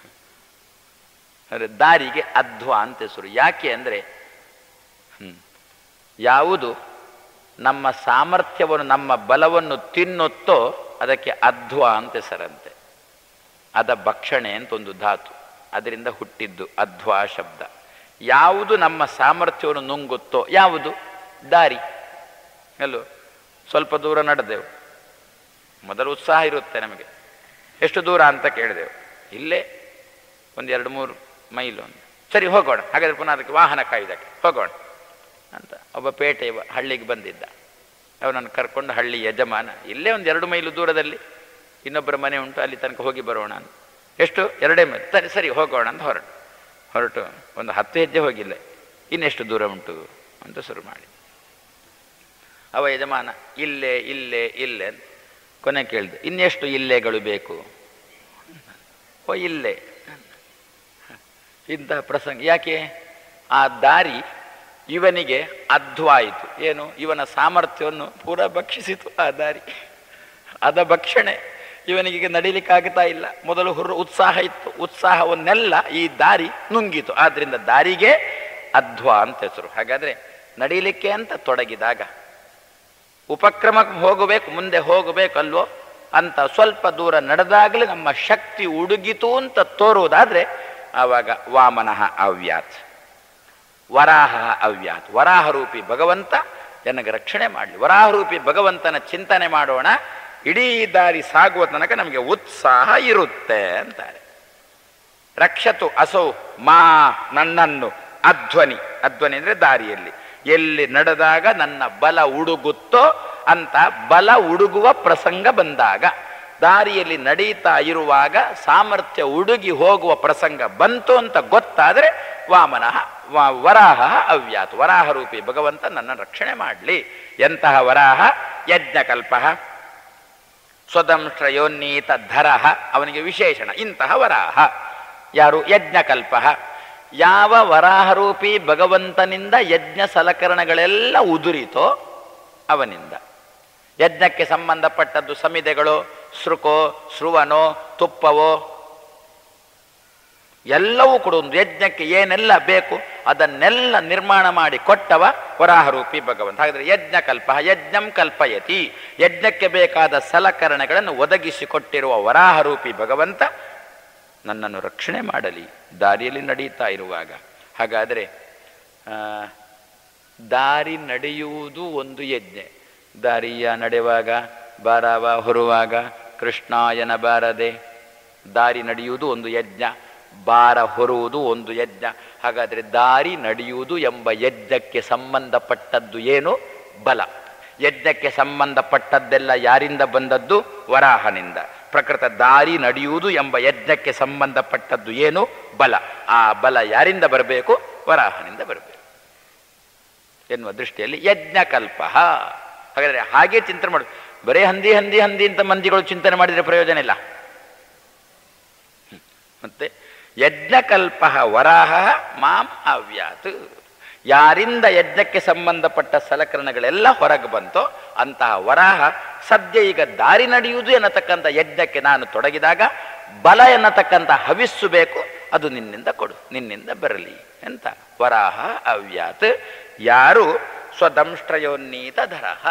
ಅಂದರೆ ದಾರಿಗೆ ಅಧ್ವ ಅಂತ ಹೆಸರು. ಯಾಕೆ ಅಂದರೆ ಹ್ಮ್ ಯಾವುದು ನಮ್ಮ ಸಾಮರ್ಥ್ಯವನ್ನು, ನಮ್ಮ ಬಲವನ್ನು ತಿನ್ನುತ್ತೋ ಅದಕ್ಕೆ ಅಧ್ವ ಅಂತ ಹೆಸರಂತೆ. ಅದ ಭಕ್ಷಣೆ ಅಂತ ಒಂದು ಧಾತು, ಅದರಿಂದ ಹುಟ್ಟಿದ್ದು ಅಧ್ವಾ ಶಬ್ದ. ಯಾವುದು ನಮ್ಮ ಸಾಮರ್ಥ್ಯವನ್ನು ನುಂಗುತ್ತೋ ಯಾವುದು? ದಾರಿ. ಎಲ್ಲೋ ಸ್ವಲ್ಪ ದೂರ ನಡೆದೆವು, ಮೊದಲು ಉತ್ಸಾಹ ಇರುತ್ತೆ ನಮಗೆ. ಎಷ್ಟು ದೂರ ಅಂತ ಕೇಳಿದೆವು, ಇಲ್ಲೇ ಒಂದು ಎರಡು ಮೂರು ಮೈಲು ಅಂತ. ಸರಿ ಹೋಗೋಣ, ಹಾಗಾದರೆ ಪುನಃ ಅದಕ್ಕೆ ವಾಹನ ಕಾಯ್ದಕ್ಕೆ ಹೋಗೋಣ ಅಂತ ಒಬ್ಬ ಪೇಟೆ ಹಳ್ಳಿಗೆ ಬಂದಿದ್ದ. ಅವನನ್ನು ಕರ್ಕೊಂಡು ಹಳ್ಳಿ ಯಜಮಾನ, ಇಲ್ಲೇ ಒಂದು ಎರಡು ಮೈಲು ದೂರದಲ್ಲಿ ಇನ್ನೊಬ್ಬರ ಮನೆ ಉಂಟು, ಅಲ್ಲಿ ತನಕ ಹೋಗಿ ಬರೋಣ ಅಂತ. ಎಷ್ಟು? ಎರಡೇ ಮೈಲು. ಸರಿ ಸರಿ ಹೋಗೋಣ ಅಂತ ಹೊರಟು ಹೊರಟು ಒಂದು ಹತ್ತು ಹೆಜ್ಜೆ ಹೋಗಿಲ್ಲ, ಇನ್ನೆಷ್ಟು ದೂರ ಉಂಟು ಅಂತ ಶುರು ಮಾಡಿ. ಅವ ಯಜಮಾನ ಇಲ್ಲೇ ಇಲ್ಲೇ ಇಲ್ಲೇ ಅಂತ ಕೊನೆ ಕೇಳಿದೆ, ಇನ್ನೆಷ್ಟು ಇಲ್ಲೆಗಳು ಬೇಕು? ಓ ಇಲ್ಲೇ. ಇಂತಹ ಪ್ರಸಂಗ. ಯಾಕೆ? ಆ ದಾರಿ ಇವನಿಗೆ ಅಧ್ವಾಯಿತು. ಏನು? ಇವನ ಸಾಮರ್ಥ್ಯವನ್ನು ಪೂರ ಭಕ್ಷಿಸಿತು ಆ ದಾರಿ. ಅದ ಭಕ್ಷಣೆ. ಇವನಿಗೆ ನಡೀಲಿಕ್ಕಾಗ್ತಾ ಇಲ್ಲ. ಮೊದಲು ಹುರು ಉತ್ಸಾಹ ಇತ್ತು, ಉತ್ಸಾಹವನ್ನೆಲ್ಲ ಈ ದಾರಿ ನುಂಗಿತು. ಆದ್ರಿಂದ ದಾರಿಗೆ ಅಧ್ವಾ ಅಂತ ಹೆಸರು. ಹಾಗಾದ್ರೆ ನಡೀಲಿಕ್ಕೆ ಅಂತ ತೊಡಗಿದಾಗ, ಉಪಕ್ರಮಕ್ಕೆ ಹೋಗಬೇಕು, ಮುಂದೆ ಹೋಗಬೇಕಲ್ವೋ ಅಂತ ಸ್ವಲ್ಪ ದೂರ ನಡೆದಾಗಲೇ ನಮ್ಮ ಶಕ್ತಿ ಉಡುಗಿತು ಅಂತ ತೋರುವುದಾದ್ರೆ ಆವಾಗ ವಾಮನಃ ಅವ್ಯಾತ್, ವರಾಹ ಅವ್ಯಾತ್. ವರಾಹರೂಪಿ ಭಗವಂತ ನನಗೆ ರಕ್ಷಣೆ ಮಾಡಲಿ. ವರಾಹರೂಪಿ ಭಗವಂತನ ಚಿಂತನೆ ಮಾಡೋಣ, ಇಡೀ ದಾರಿ ಸಾಗುವ ತನಕ ನಮಗೆ ಉತ್ಸಾಹ ಇರುತ್ತೆ ಅಂತಾರೆ. ರಕ್ಷತು ಅಸೌ ಮಾ ನನ್ನನ್ನು ಅಧ್ವನಿ. ಅಧ್ವನಿ ಅಂದರೆ ದಾರಿಯಲ್ಲಿ ಎಲ್ಲಿ ನಡೆದಾಗ ನನ್ನ ಬಲ ಉಡುಗುತ್ತೋ ಅಂತ ಬಲ ಉಡುಗುವ ಪ್ರಸಂಗ ಬಂದಾಗ, ದಾರಿಯಲ್ಲಿ ನಡೀತಾ ಇರುವಾಗ ಸಾಮರ್ಥ್ಯ ಉಡುಗಿ ಹೋಗುವ ಪ್ರಸಂಗ ಬಂತು ಅಂತ ಗೊತ್ತಾದರೆ ವಾಮನಃ ವರಾಹ ಅವ್ಯಾತ್. ವರಾಹರೂಪಿ ಭಗವಂತ ನನ್ನ ರಕ್ಷಣೆ ಮಾಡಲಿ. ಎಂತಹ ವರಾಹ? ಯಜ್ಞಕಲ್ಪ ಸ್ವದಂಶ್ರಯೋನ್ನೀತ ಧರಃ. ಅವನಿಗೆ ವಿಶೇಷಣ ಇಂತಹ ವರಾಹ. ಯಾರು? ಯಜ್ಞಕಲ್ಪ. ಯಾವ ವರಾಹರೂಪಿ ಭಗವಂತನಿಂದ ಯಜ್ಞ ಸಲಕರಣೆಗಳೆಲ್ಲ ಉದುರಿತೋ ಅವನಿಂದ. ಯಜ್ಞಕ್ಕೆ ಸಂಬಂಧಪಟ್ಟದ್ದು ಸಮಿದೆಗಳು, ಸೃಕೋ, ಸೃವನೋ, ತುಪ್ಪವೋ ಎಲ್ಲವೂ ಕೂಡ ಒಂದು ಯಜ್ಞಕ್ಕೆ ಏನೆಲ್ಲ ಬೇಕು ಅದನ್ನೆಲ್ಲ ನಿರ್ಮಾಣ ಮಾಡಿ ಕೊಟ್ಟವ ವರಾಹರೂಪಿ ಭಗವಂತ. ಹಾಗಾದರೆ ಯಜ್ಞಕಲ್ಪ, ಯಜ್ಞಂ ಕಲ್ಪಯತಿ. ಯಜ್ಞಕ್ಕೆ ಬೇಕಾದ ಸಲಕರಣೆಗಳನ್ನು ಒದಗಿಸಿಕೊಟ್ಟಿರುವ ವರಾಹರೂಪಿ ಭಗವಂತ ನನ್ನನ್ನು ರಕ್ಷಣೆ ಮಾಡಲಿ ದಾರಿಯಲ್ಲಿ ನಡೀತಾ ಇರುವಾಗ. ಹಾಗಾದರೆ ದಾರಿ ನಡೆಯುವುದು ಒಂದು ಯಜ್ಞ. ದಾರಿಯ ನಡೆಯುವಾಗ, ಬಾರವ ಹೊರುವಾಗ ಕೃಷ್ಣಾಯನ ಬಾರದೆ. ದಾರಿ ನಡೆಯುವುದು ಒಂದು ಯಜ್ಞ, ಬಾರ ಹೊರುವುದು ಒಂದು ಯಜ್ಞ. ಹಾಗಾದರೆ ದಾರಿ ನಡೆಯುವುದು ಎಂಬ ಯಜ್ಞಕ್ಕೆ ಸಂಬಂಧಪಟ್ಟದ್ದು ಏನು? ಬಲ. ಯಜ್ಞಕ್ಕೆ ಸಂಬಂಧಪಟ್ಟದ್ದೆಲ್ಲ ಯಾರಿಂದ ಬಂದದ್ದು? ವರಾಹನಿಂದ. ಪ್ರಕೃತ ದಾರಿ ನಡೆಯುವುದು ಎಂಬ ಯಜ್ಞಕ್ಕೆ ಸಂಬಂಧಪಟ್ಟದ್ದು ಏನು? ಬಲ. ಆ ಬಲ ಯಾರಿಂದ ಬರಬೇಕು? ವರಾಹನಿಂದ ಬರಬೇಕು ಎನ್ನುವ ದೃಷ್ಟಿಯಲ್ಲಿ ಯಜ್ಞಕಲ್ಪ. ಹಾಗಾದರೆ ಹಾಗೆ ಚಿಂತನೆ ಮಾಡು. ಬರೇ ಹಂದಿ ಹಂದಿ ಹಂದಿ ಅಂತ ಮಂದಿಗಳು ಚಿಂತನೆ ಮಾಡಿದರೆ ಪ್ರಯೋಜನ ಇಲ್ಲ. ಮತ್ತೆ ಯಜ್ಞಕಲ್ಪ ವರಾಹ ಮಾಂ ಅವ್ಯಾತ್. ಯಾರಿಂದ ಯಜ್ಞಕ್ಕೆ ಸಂಬಂಧಪಟ್ಟ ಸಲಕರಣೆಗಳೆಲ್ಲ ಹೊರಗೆ ಬಂತೋ ಅಂತಹ ವರಾಹ ಸದ್ಯ ಈಗ ದಾರಿ ನಡೆಯುವುದು ಎನ್ನತಕ್ಕಂಥ ಯಜ್ಞಕ್ಕೆ ನಾನು ತೊಡಗಿದಾಗ ಬಲ ಎನ್ನತಕ್ಕಂಥ ಹವಿಸ್ಸು ಬೇಕು, ಅದು ನಿನ್ನಿಂದ ಕೊಡು, ನಿನ್ನಿಂದ ಬರಲಿ ಅಂತ ವರಾಹ ಅವ್ಯಾತ್. ಯಾರು? ಸ್ವದಂಶ್ರಯೋನ್ನೀತ ಧರಃ.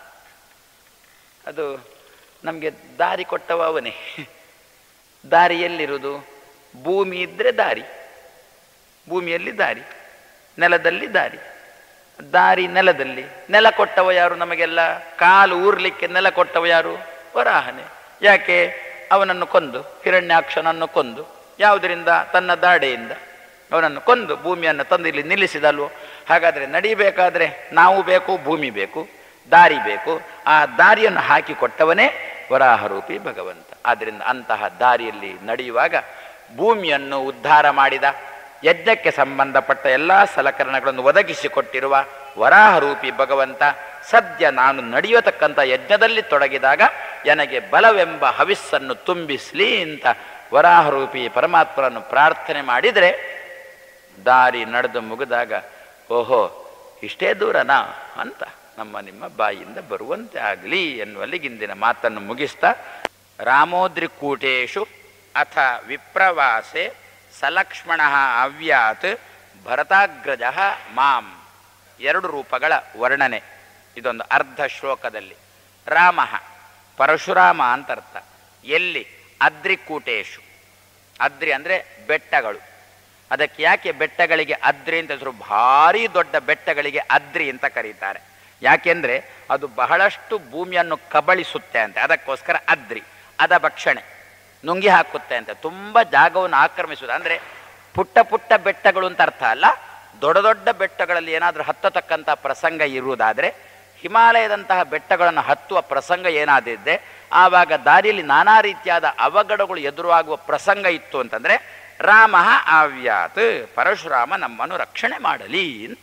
ಅದು ನಮಗೆ ದಾರಿ ಕೊಟ್ಟವ ಅವನೇ. ದಾರಿ ಎಲ್ಲಿರುವುದು? ಭೂಮಿ ಇದ್ರೆ ದಾರಿ, ಭೂಮಿಯಲ್ಲಿ ದಾರಿ, ನೆಲದಲ್ಲಿ ದಾರಿ. ದಾರಿ ನೆಲದಲ್ಲಿ. ನೆಲ ಕೊಟ್ಟವ ಯಾರು? ನಮಗೆಲ್ಲ ಕಾಲು ಊರ್ಲಿಕ್ಕೆ ನೆಲ ಕೊಟ್ಟವ ಯಾರು? ವರಾಹನೆ. ಯಾಕೆ? ಅವನನ್ನು ಕೊಂದು, ಹಿರಣ್ಯಾಕ್ಷನನ್ನು ಕೊಂದು, ಯಾವುದರಿಂದ? ತನ್ನ ದಾಡೆಯಿಂದ ಅವನನ್ನು ಕೊಂದು ಭೂಮಿಯನ್ನು ತಂದು ಇಲ್ಲಿ ನಿಲ್ಲಿಸಿದಲ್ವೋ. ಹಾಗಾದರೆ ನಡಿಬೇಕಾದ್ರೆ ನಾವು ಬೇಕು, ಭೂಮಿ ಬೇಕು, ದಾರಿ ಬೇಕು. ಆ ದಾರಿಯನ್ನು ಹಾಕಿ ಕೊಟ್ಟವನೇ ವರಾಹರೂಪಿ ಭಗವಂತ. ಆದ್ದರಿಂದ ಅಂತಹ ದಾರಿಯಲ್ಲಿ ನಡೆಯುವಾಗ ಭೂಮಿಯನ್ನು ಉದ್ಧಾರ ಮಾಡಿದ, ಯಜ್ಞಕ್ಕೆ ಸಂಬಂಧಪಟ್ಟ ಎಲ್ಲ ಸಲಕರಣೆಗಳನ್ನು ಒದಗಿಸಿಕೊಟ್ಟಿರುವ ವರಾಹರೂಪಿ ಭಗವಂತ ಸದ್ಯ ನಾನು ನಡೆಯತಕ್ಕಂಥ ಯಜ್ಞದಲ್ಲಿ ತೊಡಗಿದಾಗ ನನಗೆ ಬಲವೆಂಬ ಹವಿಸ್ಸನ್ನು ತುಂಬಿಸ್ಲಿ ಅಂತ ವರಾಹರೂಪಿ ಪರಮಾತ್ಮನನ್ನು ಪ್ರಾರ್ಥನೆ ಮಾಡಿದರೆ ದಾರಿ ನಡೆದು ಮುಗಿದಾಗ ಓಹೋ ಇಷ್ಟೇ ದೂರನಾ ಅಂತ ನಮ್ಮ ನಿಮ್ಮ ಬಾಯಿಯಿಂದ ಬರುವಂತೆ ಆಗಲಿ ಎನ್ನುವಲ್ಲಿಗಿಂದಿನ ಮಾತನ್ನು ಮುಗಿಸ್ತಾ, ರಾಮೋದ್ರಿಕೂಟೇಶು ಅಥ ವಿಪ್ರವಾಸೆ ಸಲಕ್ಷ್ಮಣ ಅವ್ಯಾತ್ ಭರತಾಗ್ರಜ ಮಾಂ. ಎರಡು ರೂಪಗಳ ವರ್ಣನೆ ಇದೊಂದು ಅರ್ಧ ಶ್ಲೋಕದಲ್ಲಿ. ರಾಮ ಪರಶುರಾಮ ಅಂತರ್ಥ. ಎಲ್ಲಿ? ಅದ್ರಿಕೂಟೇಶು. ಅದ್ರಿ ಅಂದರೆ ಬೆಟ್ಟಗಳು. ಅದಕ್ಕೆ ಯಾಕೆ ಬೆಟ್ಟಗಳಿಗೆ ಅದ್ರಿ ಅಂತ ಹೆಸರು? ಭಾರಿ ದೊಡ್ಡ ಬೆಟ್ಟಗಳಿಗೆ ಅದ್ರಿ ಅಂತ ಕರೀತಾರೆ. ಯಾಕೆಂದರೆ ಅದು ಬಹಳಷ್ಟು ಭೂಮಿಯನ್ನು ಕಬಳಿಸುತ್ತೆ ಅಂತೆ, ಅದಕ್ಕೋಸ್ಕರ ಅದ್ರಿ. ಅದ ಭಕ್ಷಣೆ ನುಂಗಿ ಹಾಕುತ್ತೆ ಅಂತ, ತುಂಬ ಜಾಗವನ್ನು ಆಕ್ರಮಿಸುವುದು. ಅಂದರೆ ಪುಟ್ಟ ಪುಟ್ಟ ಬೆಟ್ಟಗಳು ಅಂತ ಅರ್ಥ ಅಲ್ಲ, ದೊಡ್ಡ ದೊಡ್ಡ ಬೆಟ್ಟಗಳಲ್ಲಿ ಏನಾದರೂ ಹತ್ತತಕ್ಕಂಥ ಪ್ರಸಂಗ ಇರುವುದಾದರೆ, ಹಿಮಾಲಯದಂತಹ ಬೆಟ್ಟಗಳನ್ನು ಹತ್ತುವ ಪ್ರಸಂಗ ಏನಾದಿದ್ದೆ ಆವಾಗ ದಾರಿಯಲ್ಲಿ ನಾನಾ ರೀತಿಯಾದ ಅವಘಡಗಳು ಎದುರಾಗುವ ಪ್ರಸಂಗ ಇತ್ತು ಅಂತಂದರೆ ರಾಮ ಅವ್ಯಾತ್, ಪರಶುರಾಮ ನಮ್ಮನ್ನು ರಕ್ಷಣೆ ಮಾಡಲಿ ಅಂತ.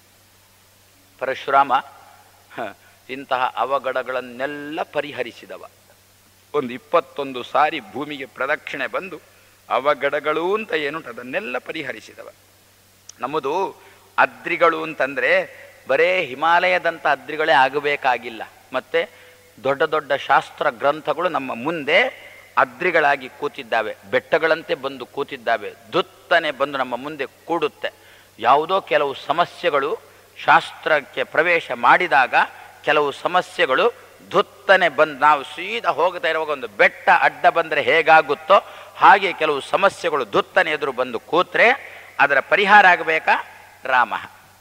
ಪರಶುರಾಮ ಇಂತಹ ಅವಘಡಗಳನ್ನೆಲ್ಲ ಪರಿಹರಿಸಿದವ. ಒಂದು ಇಪ್ಪತ್ತೊಂದು ಸಾರಿ ಭೂಮಿಗೆ ಪ್ರದಕ್ಷಿಣೆ ಬಂದು ಅವಘಡಗಳು ಅಂತ ಏನುಂಟು ಅದನ್ನೆಲ್ಲ ಪರಿಹರಿಸಿದವ. ನಮ್ಮದು ಅದ್ರಿಗಳು ಅಂತಂದರೆ ಬರೇ ಹಿಮಾಲಯದಂಥ ಅದ್ರಿಗಳೇ ಆಗಬೇಕಾಗಿಲ್ಲ. ಮತ್ತು ದೊಡ್ಡ ದೊಡ್ಡ ಶಾಸ್ತ್ರ ಗ್ರಂಥಗಳು ನಮ್ಮ ಮುಂದೆ ಅದ್ರಿಗಳಾಗಿ ಕೂತಿದ್ದಾವೆ, ಬೆಟ್ಟಗಳಂತೆ ಬಂದು ಕೂತಿದ್ದಾವೆ, ದುತ್ತನೆ ಬಂದು ನಮ್ಮ ಮುಂದೆ ಕೂಡುತ್ತೆ. ಯಾವುದೋ ಕೆಲವು ಸಮಸ್ಯೆಗಳು ಶಾಸ್ತ್ರಕ್ಕೆ ಪ್ರವೇಶ ಮಾಡಿದಾಗ ಕೆಲವು ಸಮಸ್ಯೆಗಳು ದುತ್ತನೆ ಬಂದು ನಾವು ಸೀದಾ ಹೋಗ್ತಾ ಇರುವಾಗ ಒಂದು ಬೆಟ್ಟ ಅಡ್ಡ ಬಂದರೆ ಹೇಗಾಗುತ್ತೋ ಹಾಗೆ ಕೆಲವು ಸಮಸ್ಯೆಗಳು ದುತ್ತನೆ ಎದುರು ಬಂದು ಕೂತ್ರೆ ಅದರ ಪರಿಹಾರ ಆಗಬೇಕಾ? ರಾಮ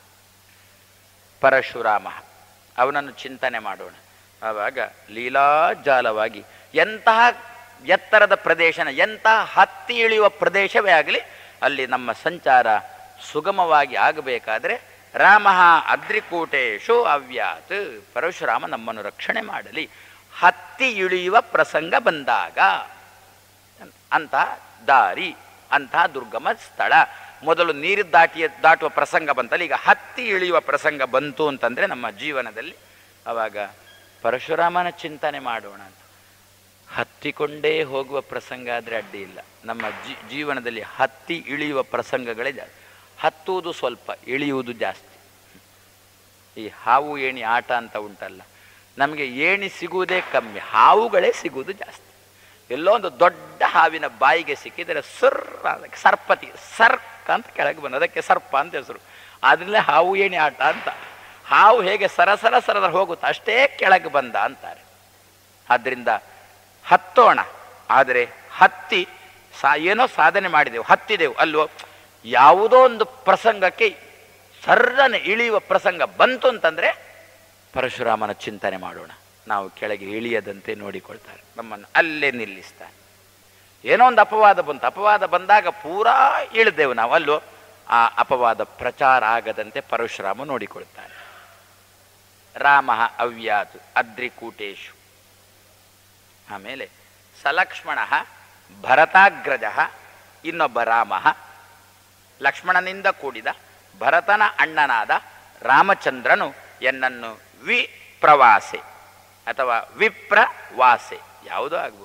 ಪರಶುರಾಮ, ಅವನನ್ನು ಚಿಂತನೆ ಮಾಡೋಣ. ಆವಾಗ ಲೀಲಾಜಾಲವಾಗಿ ಎಂತಹ ಎತ್ತರದ ಪ್ರದೇಶನ, ಎಂತಹ ಹತ್ತಿ ಇಳಿಯುವ ಪ್ರದೇಶವೇ ಆಗಲಿ ಅಲ್ಲಿ ನಮ್ಮ ಸಂಚಾರ ಸುಗಮವಾಗಿ ಆಗಬೇಕಾದ್ರೆ ರಾಮ ಅದ್ರಿಕೂಟೇಶು ಅವ್ಯಾತ್, ಪರಶುರಾಮ ನಮ್ಮನ್ನು ರಕ್ಷಣೆ ಮಾಡಲಿ. ಹತ್ತಿ ಇಳಿಯುವ ಪ್ರಸಂಗ ಬಂದಾಗ ಅಂಥ ದಾರಿ, ಅಂಥ ದುರ್ಗಮ ಸ್ಥಳ. ಮೊದಲು ನೀರು ದಾಟಿ ದಾಟುವ ಪ್ರಸಂಗ ಬಂತಲ್ಲ, ಈಗ ಹತ್ತಿ ಇಳಿಯುವ ಪ್ರಸಂಗ ಬಂತು ಅಂತಂದರೆ ನಮ್ಮ ಜೀವನದಲ್ಲಿ ಆವಾಗ ಪರಶುರಾಮನ ಚಿಂತನೆ ಮಾಡೋಣ ಅಂತ. ಹತ್ತಿಕೊಂಡೇ ಹೋಗುವ ಪ್ರಸಂಗ ಆದರೆ ಅಡ್ಡಿ ಇಲ್ಲ. ನಮ್ಮ ಜೀ ಜೀವನದಲ್ಲಿ ಹತ್ತಿ ಇಳಿಯುವ ಪ್ರಸಂಗಗಳೇ ಜಾಸ್ತಿ. ಹತ್ತುವುದು ಸ್ವಲ್ಪ, ಇಳಿಯುವುದು ಜಾಸ್ತಿ. ಈ ಹಾವು ಏಣಿ ಆಟ ಅಂತ ಉಂಟಲ್ಲ, ನಮಗೆ ಏಣಿ ಸಿಗುವುದೇ ಕಮ್ಮಿ, ಹಾವುಗಳೇ ಸಿಗುವುದು ಜಾಸ್ತಿ. ಎಲ್ಲೋ ಒಂದು ದೊಡ್ಡ ಹಾವಿನ ಬಾಯಿಗೆ ಸಿಕ್ಕಿದರೆ ಸುರ್ ಅದಕ್ಕೆ ಸರ್ಪತಿ ಸರ್ಕ ಅಂತ ಕೆಳಗೆ ಬಂದು ಅದಕ್ಕೆ ಸರ್ಪ ಅಂತ ಹೆಸರು. ಆದ್ರಲ್ಲೇ ಹಾವು ಏಣಿ ಆಟ ಅಂತ. ಹಾವು ಹೇಗೆ ಸರಸರ ಸರದ ಹೋಗುತ್ತೆ ಅಷ್ಟೇ ಕೆಳಗೆ ಬಂದ ಅಂತಾರೆ. ಆದ್ದರಿಂದ ಹತ್ತೋಣ, ಆದರೆ ಹತ್ತಿ ಸಾ ಏನೋ ಸಾಧನೆ ಮಾಡಿದೆವು, ಹತ್ತಿದೆವು ಅಲ್ವೋ, ಯಾವುದೋ ಒಂದು ಪ್ರಸಂಗಕ್ಕೆ ಸರ್ರನೆ ಇಳಿಯುವ ಪ್ರಸಂಗ ಬಂತು ಅಂತಂದರೆ ಪರಶುರಾಮನ ಚಿಂತನೆ ಮಾಡೋಣ. ನಾವು ಕೆಳಗೆ ಇಳಿಯದಂತೆ ನೋಡಿಕೊಳ್ತಾರೆ, ನಮ್ಮನ್ನು ಅಲ್ಲೇ ನಿಲ್ಲಿಸ್ತಾನೆ. ಏನೋ ಒಂದು ಅಪವಾದ ಬಂತು, ಅಪವಾದ ಬಂದಾಗ ಪೂರಾ ಇಳಿದೆವು ನಾವು ಅಲ್ಲೋ, ಆ ಅಪವಾದ ಪ್ರಚಾರ ಆಗದಂತೆ ಪರಶುರಾಮ ನೋಡಿಕೊಳ್ತಾನೆ. ರಾಮ ಅವ್ಯಾತ್ ಅದ್ರಿಕೂಟೇಶು. ಆಮೇಲೆ ಸಲಕ್ಷ್ಮಣ ಭರತಾಗ್ರಜ, ಇನ್ನೊಬ್ಬ ರಾಮ, ಲಕ್ಷ್ಮಣನಿಂದ ಕೂಡಿದ ಭರತನ ಅಣ್ಣನಾದ ರಾಮಚಂದ್ರನು ಎನ್ನನ್ನು ವಿಪ್ರವಾಸೆ ಅಥವಾ ವಿಪ್ರವಾಸೆ ಯಾವುದೋ ಆಗ್ಬೋದು,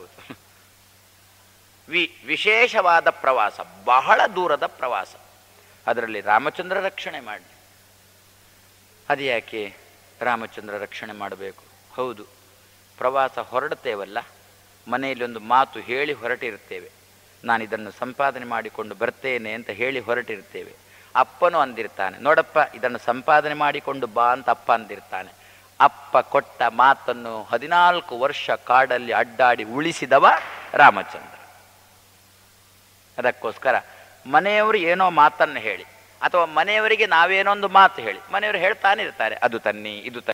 ವಿ ವಿಶೇಷವಾದ ಪ್ರವಾಸ, ಬಹಳ ದೂರದ ಪ್ರವಾಸ, ಅದರಲ್ಲಿ ರಾಮಚಂದ್ರ ರಕ್ಷಣೆ ಮಾಡಿ. ಅದು ಯಾಕೆ ರಾಮಚಂದ್ರ ರಕ್ಷಣೆ ಮಾಡಬೇಕು? ಹೌದು, ಪ್ರವಾಸ ಹೊರಡ್ತೇವಲ್ಲ, ಮನೆಯಲ್ಲಿ ಒಂದು ಮಾತು ಹೇಳಿ ಹೊರಟಿರ್ತೇವೆ, ನಾನು ಇದನ್ನು ಸಂಪಾದನೆ ಮಾಡಿಕೊಂಡು ಬರ್ತೇನೆ ಅಂತ ಹೇಳಿ ಹೊರಟಿರ್ತೇವೆ. ಅಪ್ಪನೂ ಅಂದಿರ್ತಾನೆ, ನೋಡಪ್ಪ ಇದನ್ನು ಸಂಪಾದನೆ ಮಾಡಿಕೊಂಡು ಬಾ ಅಂತ ಅಪ್ಪ ಅಂದಿರ್ತಾನೆ. ಅಪ್ಪ ಕೊಟ್ಟ ಮಾತನ್ನು ಹದಿನಾಲ್ಕು ವರ್ಷ ಕಾಡಲ್ಲಿ ಅಡ್ಡಾಡಿ ಉಳಿಸಿದವ ರಾಮಚಂದ್ರ. ಅದಕ್ಕೋಸ್ಕರ ಮನೆಯವರು ಏನೋ ಮಾತನ್ನು ಹೇಳಿ ಅಥವಾ ಮನೆಯವರಿಗೆ ನಾವೇನೊಂದು ಮಾತು ಹೇಳಿ, ಮನೆಯವರು ಹೇಳ್ತಾನೆ ಇರ್ತಾರೆ, ಅದು ತನ್ನಿ ಇದು ತನ್ನಿ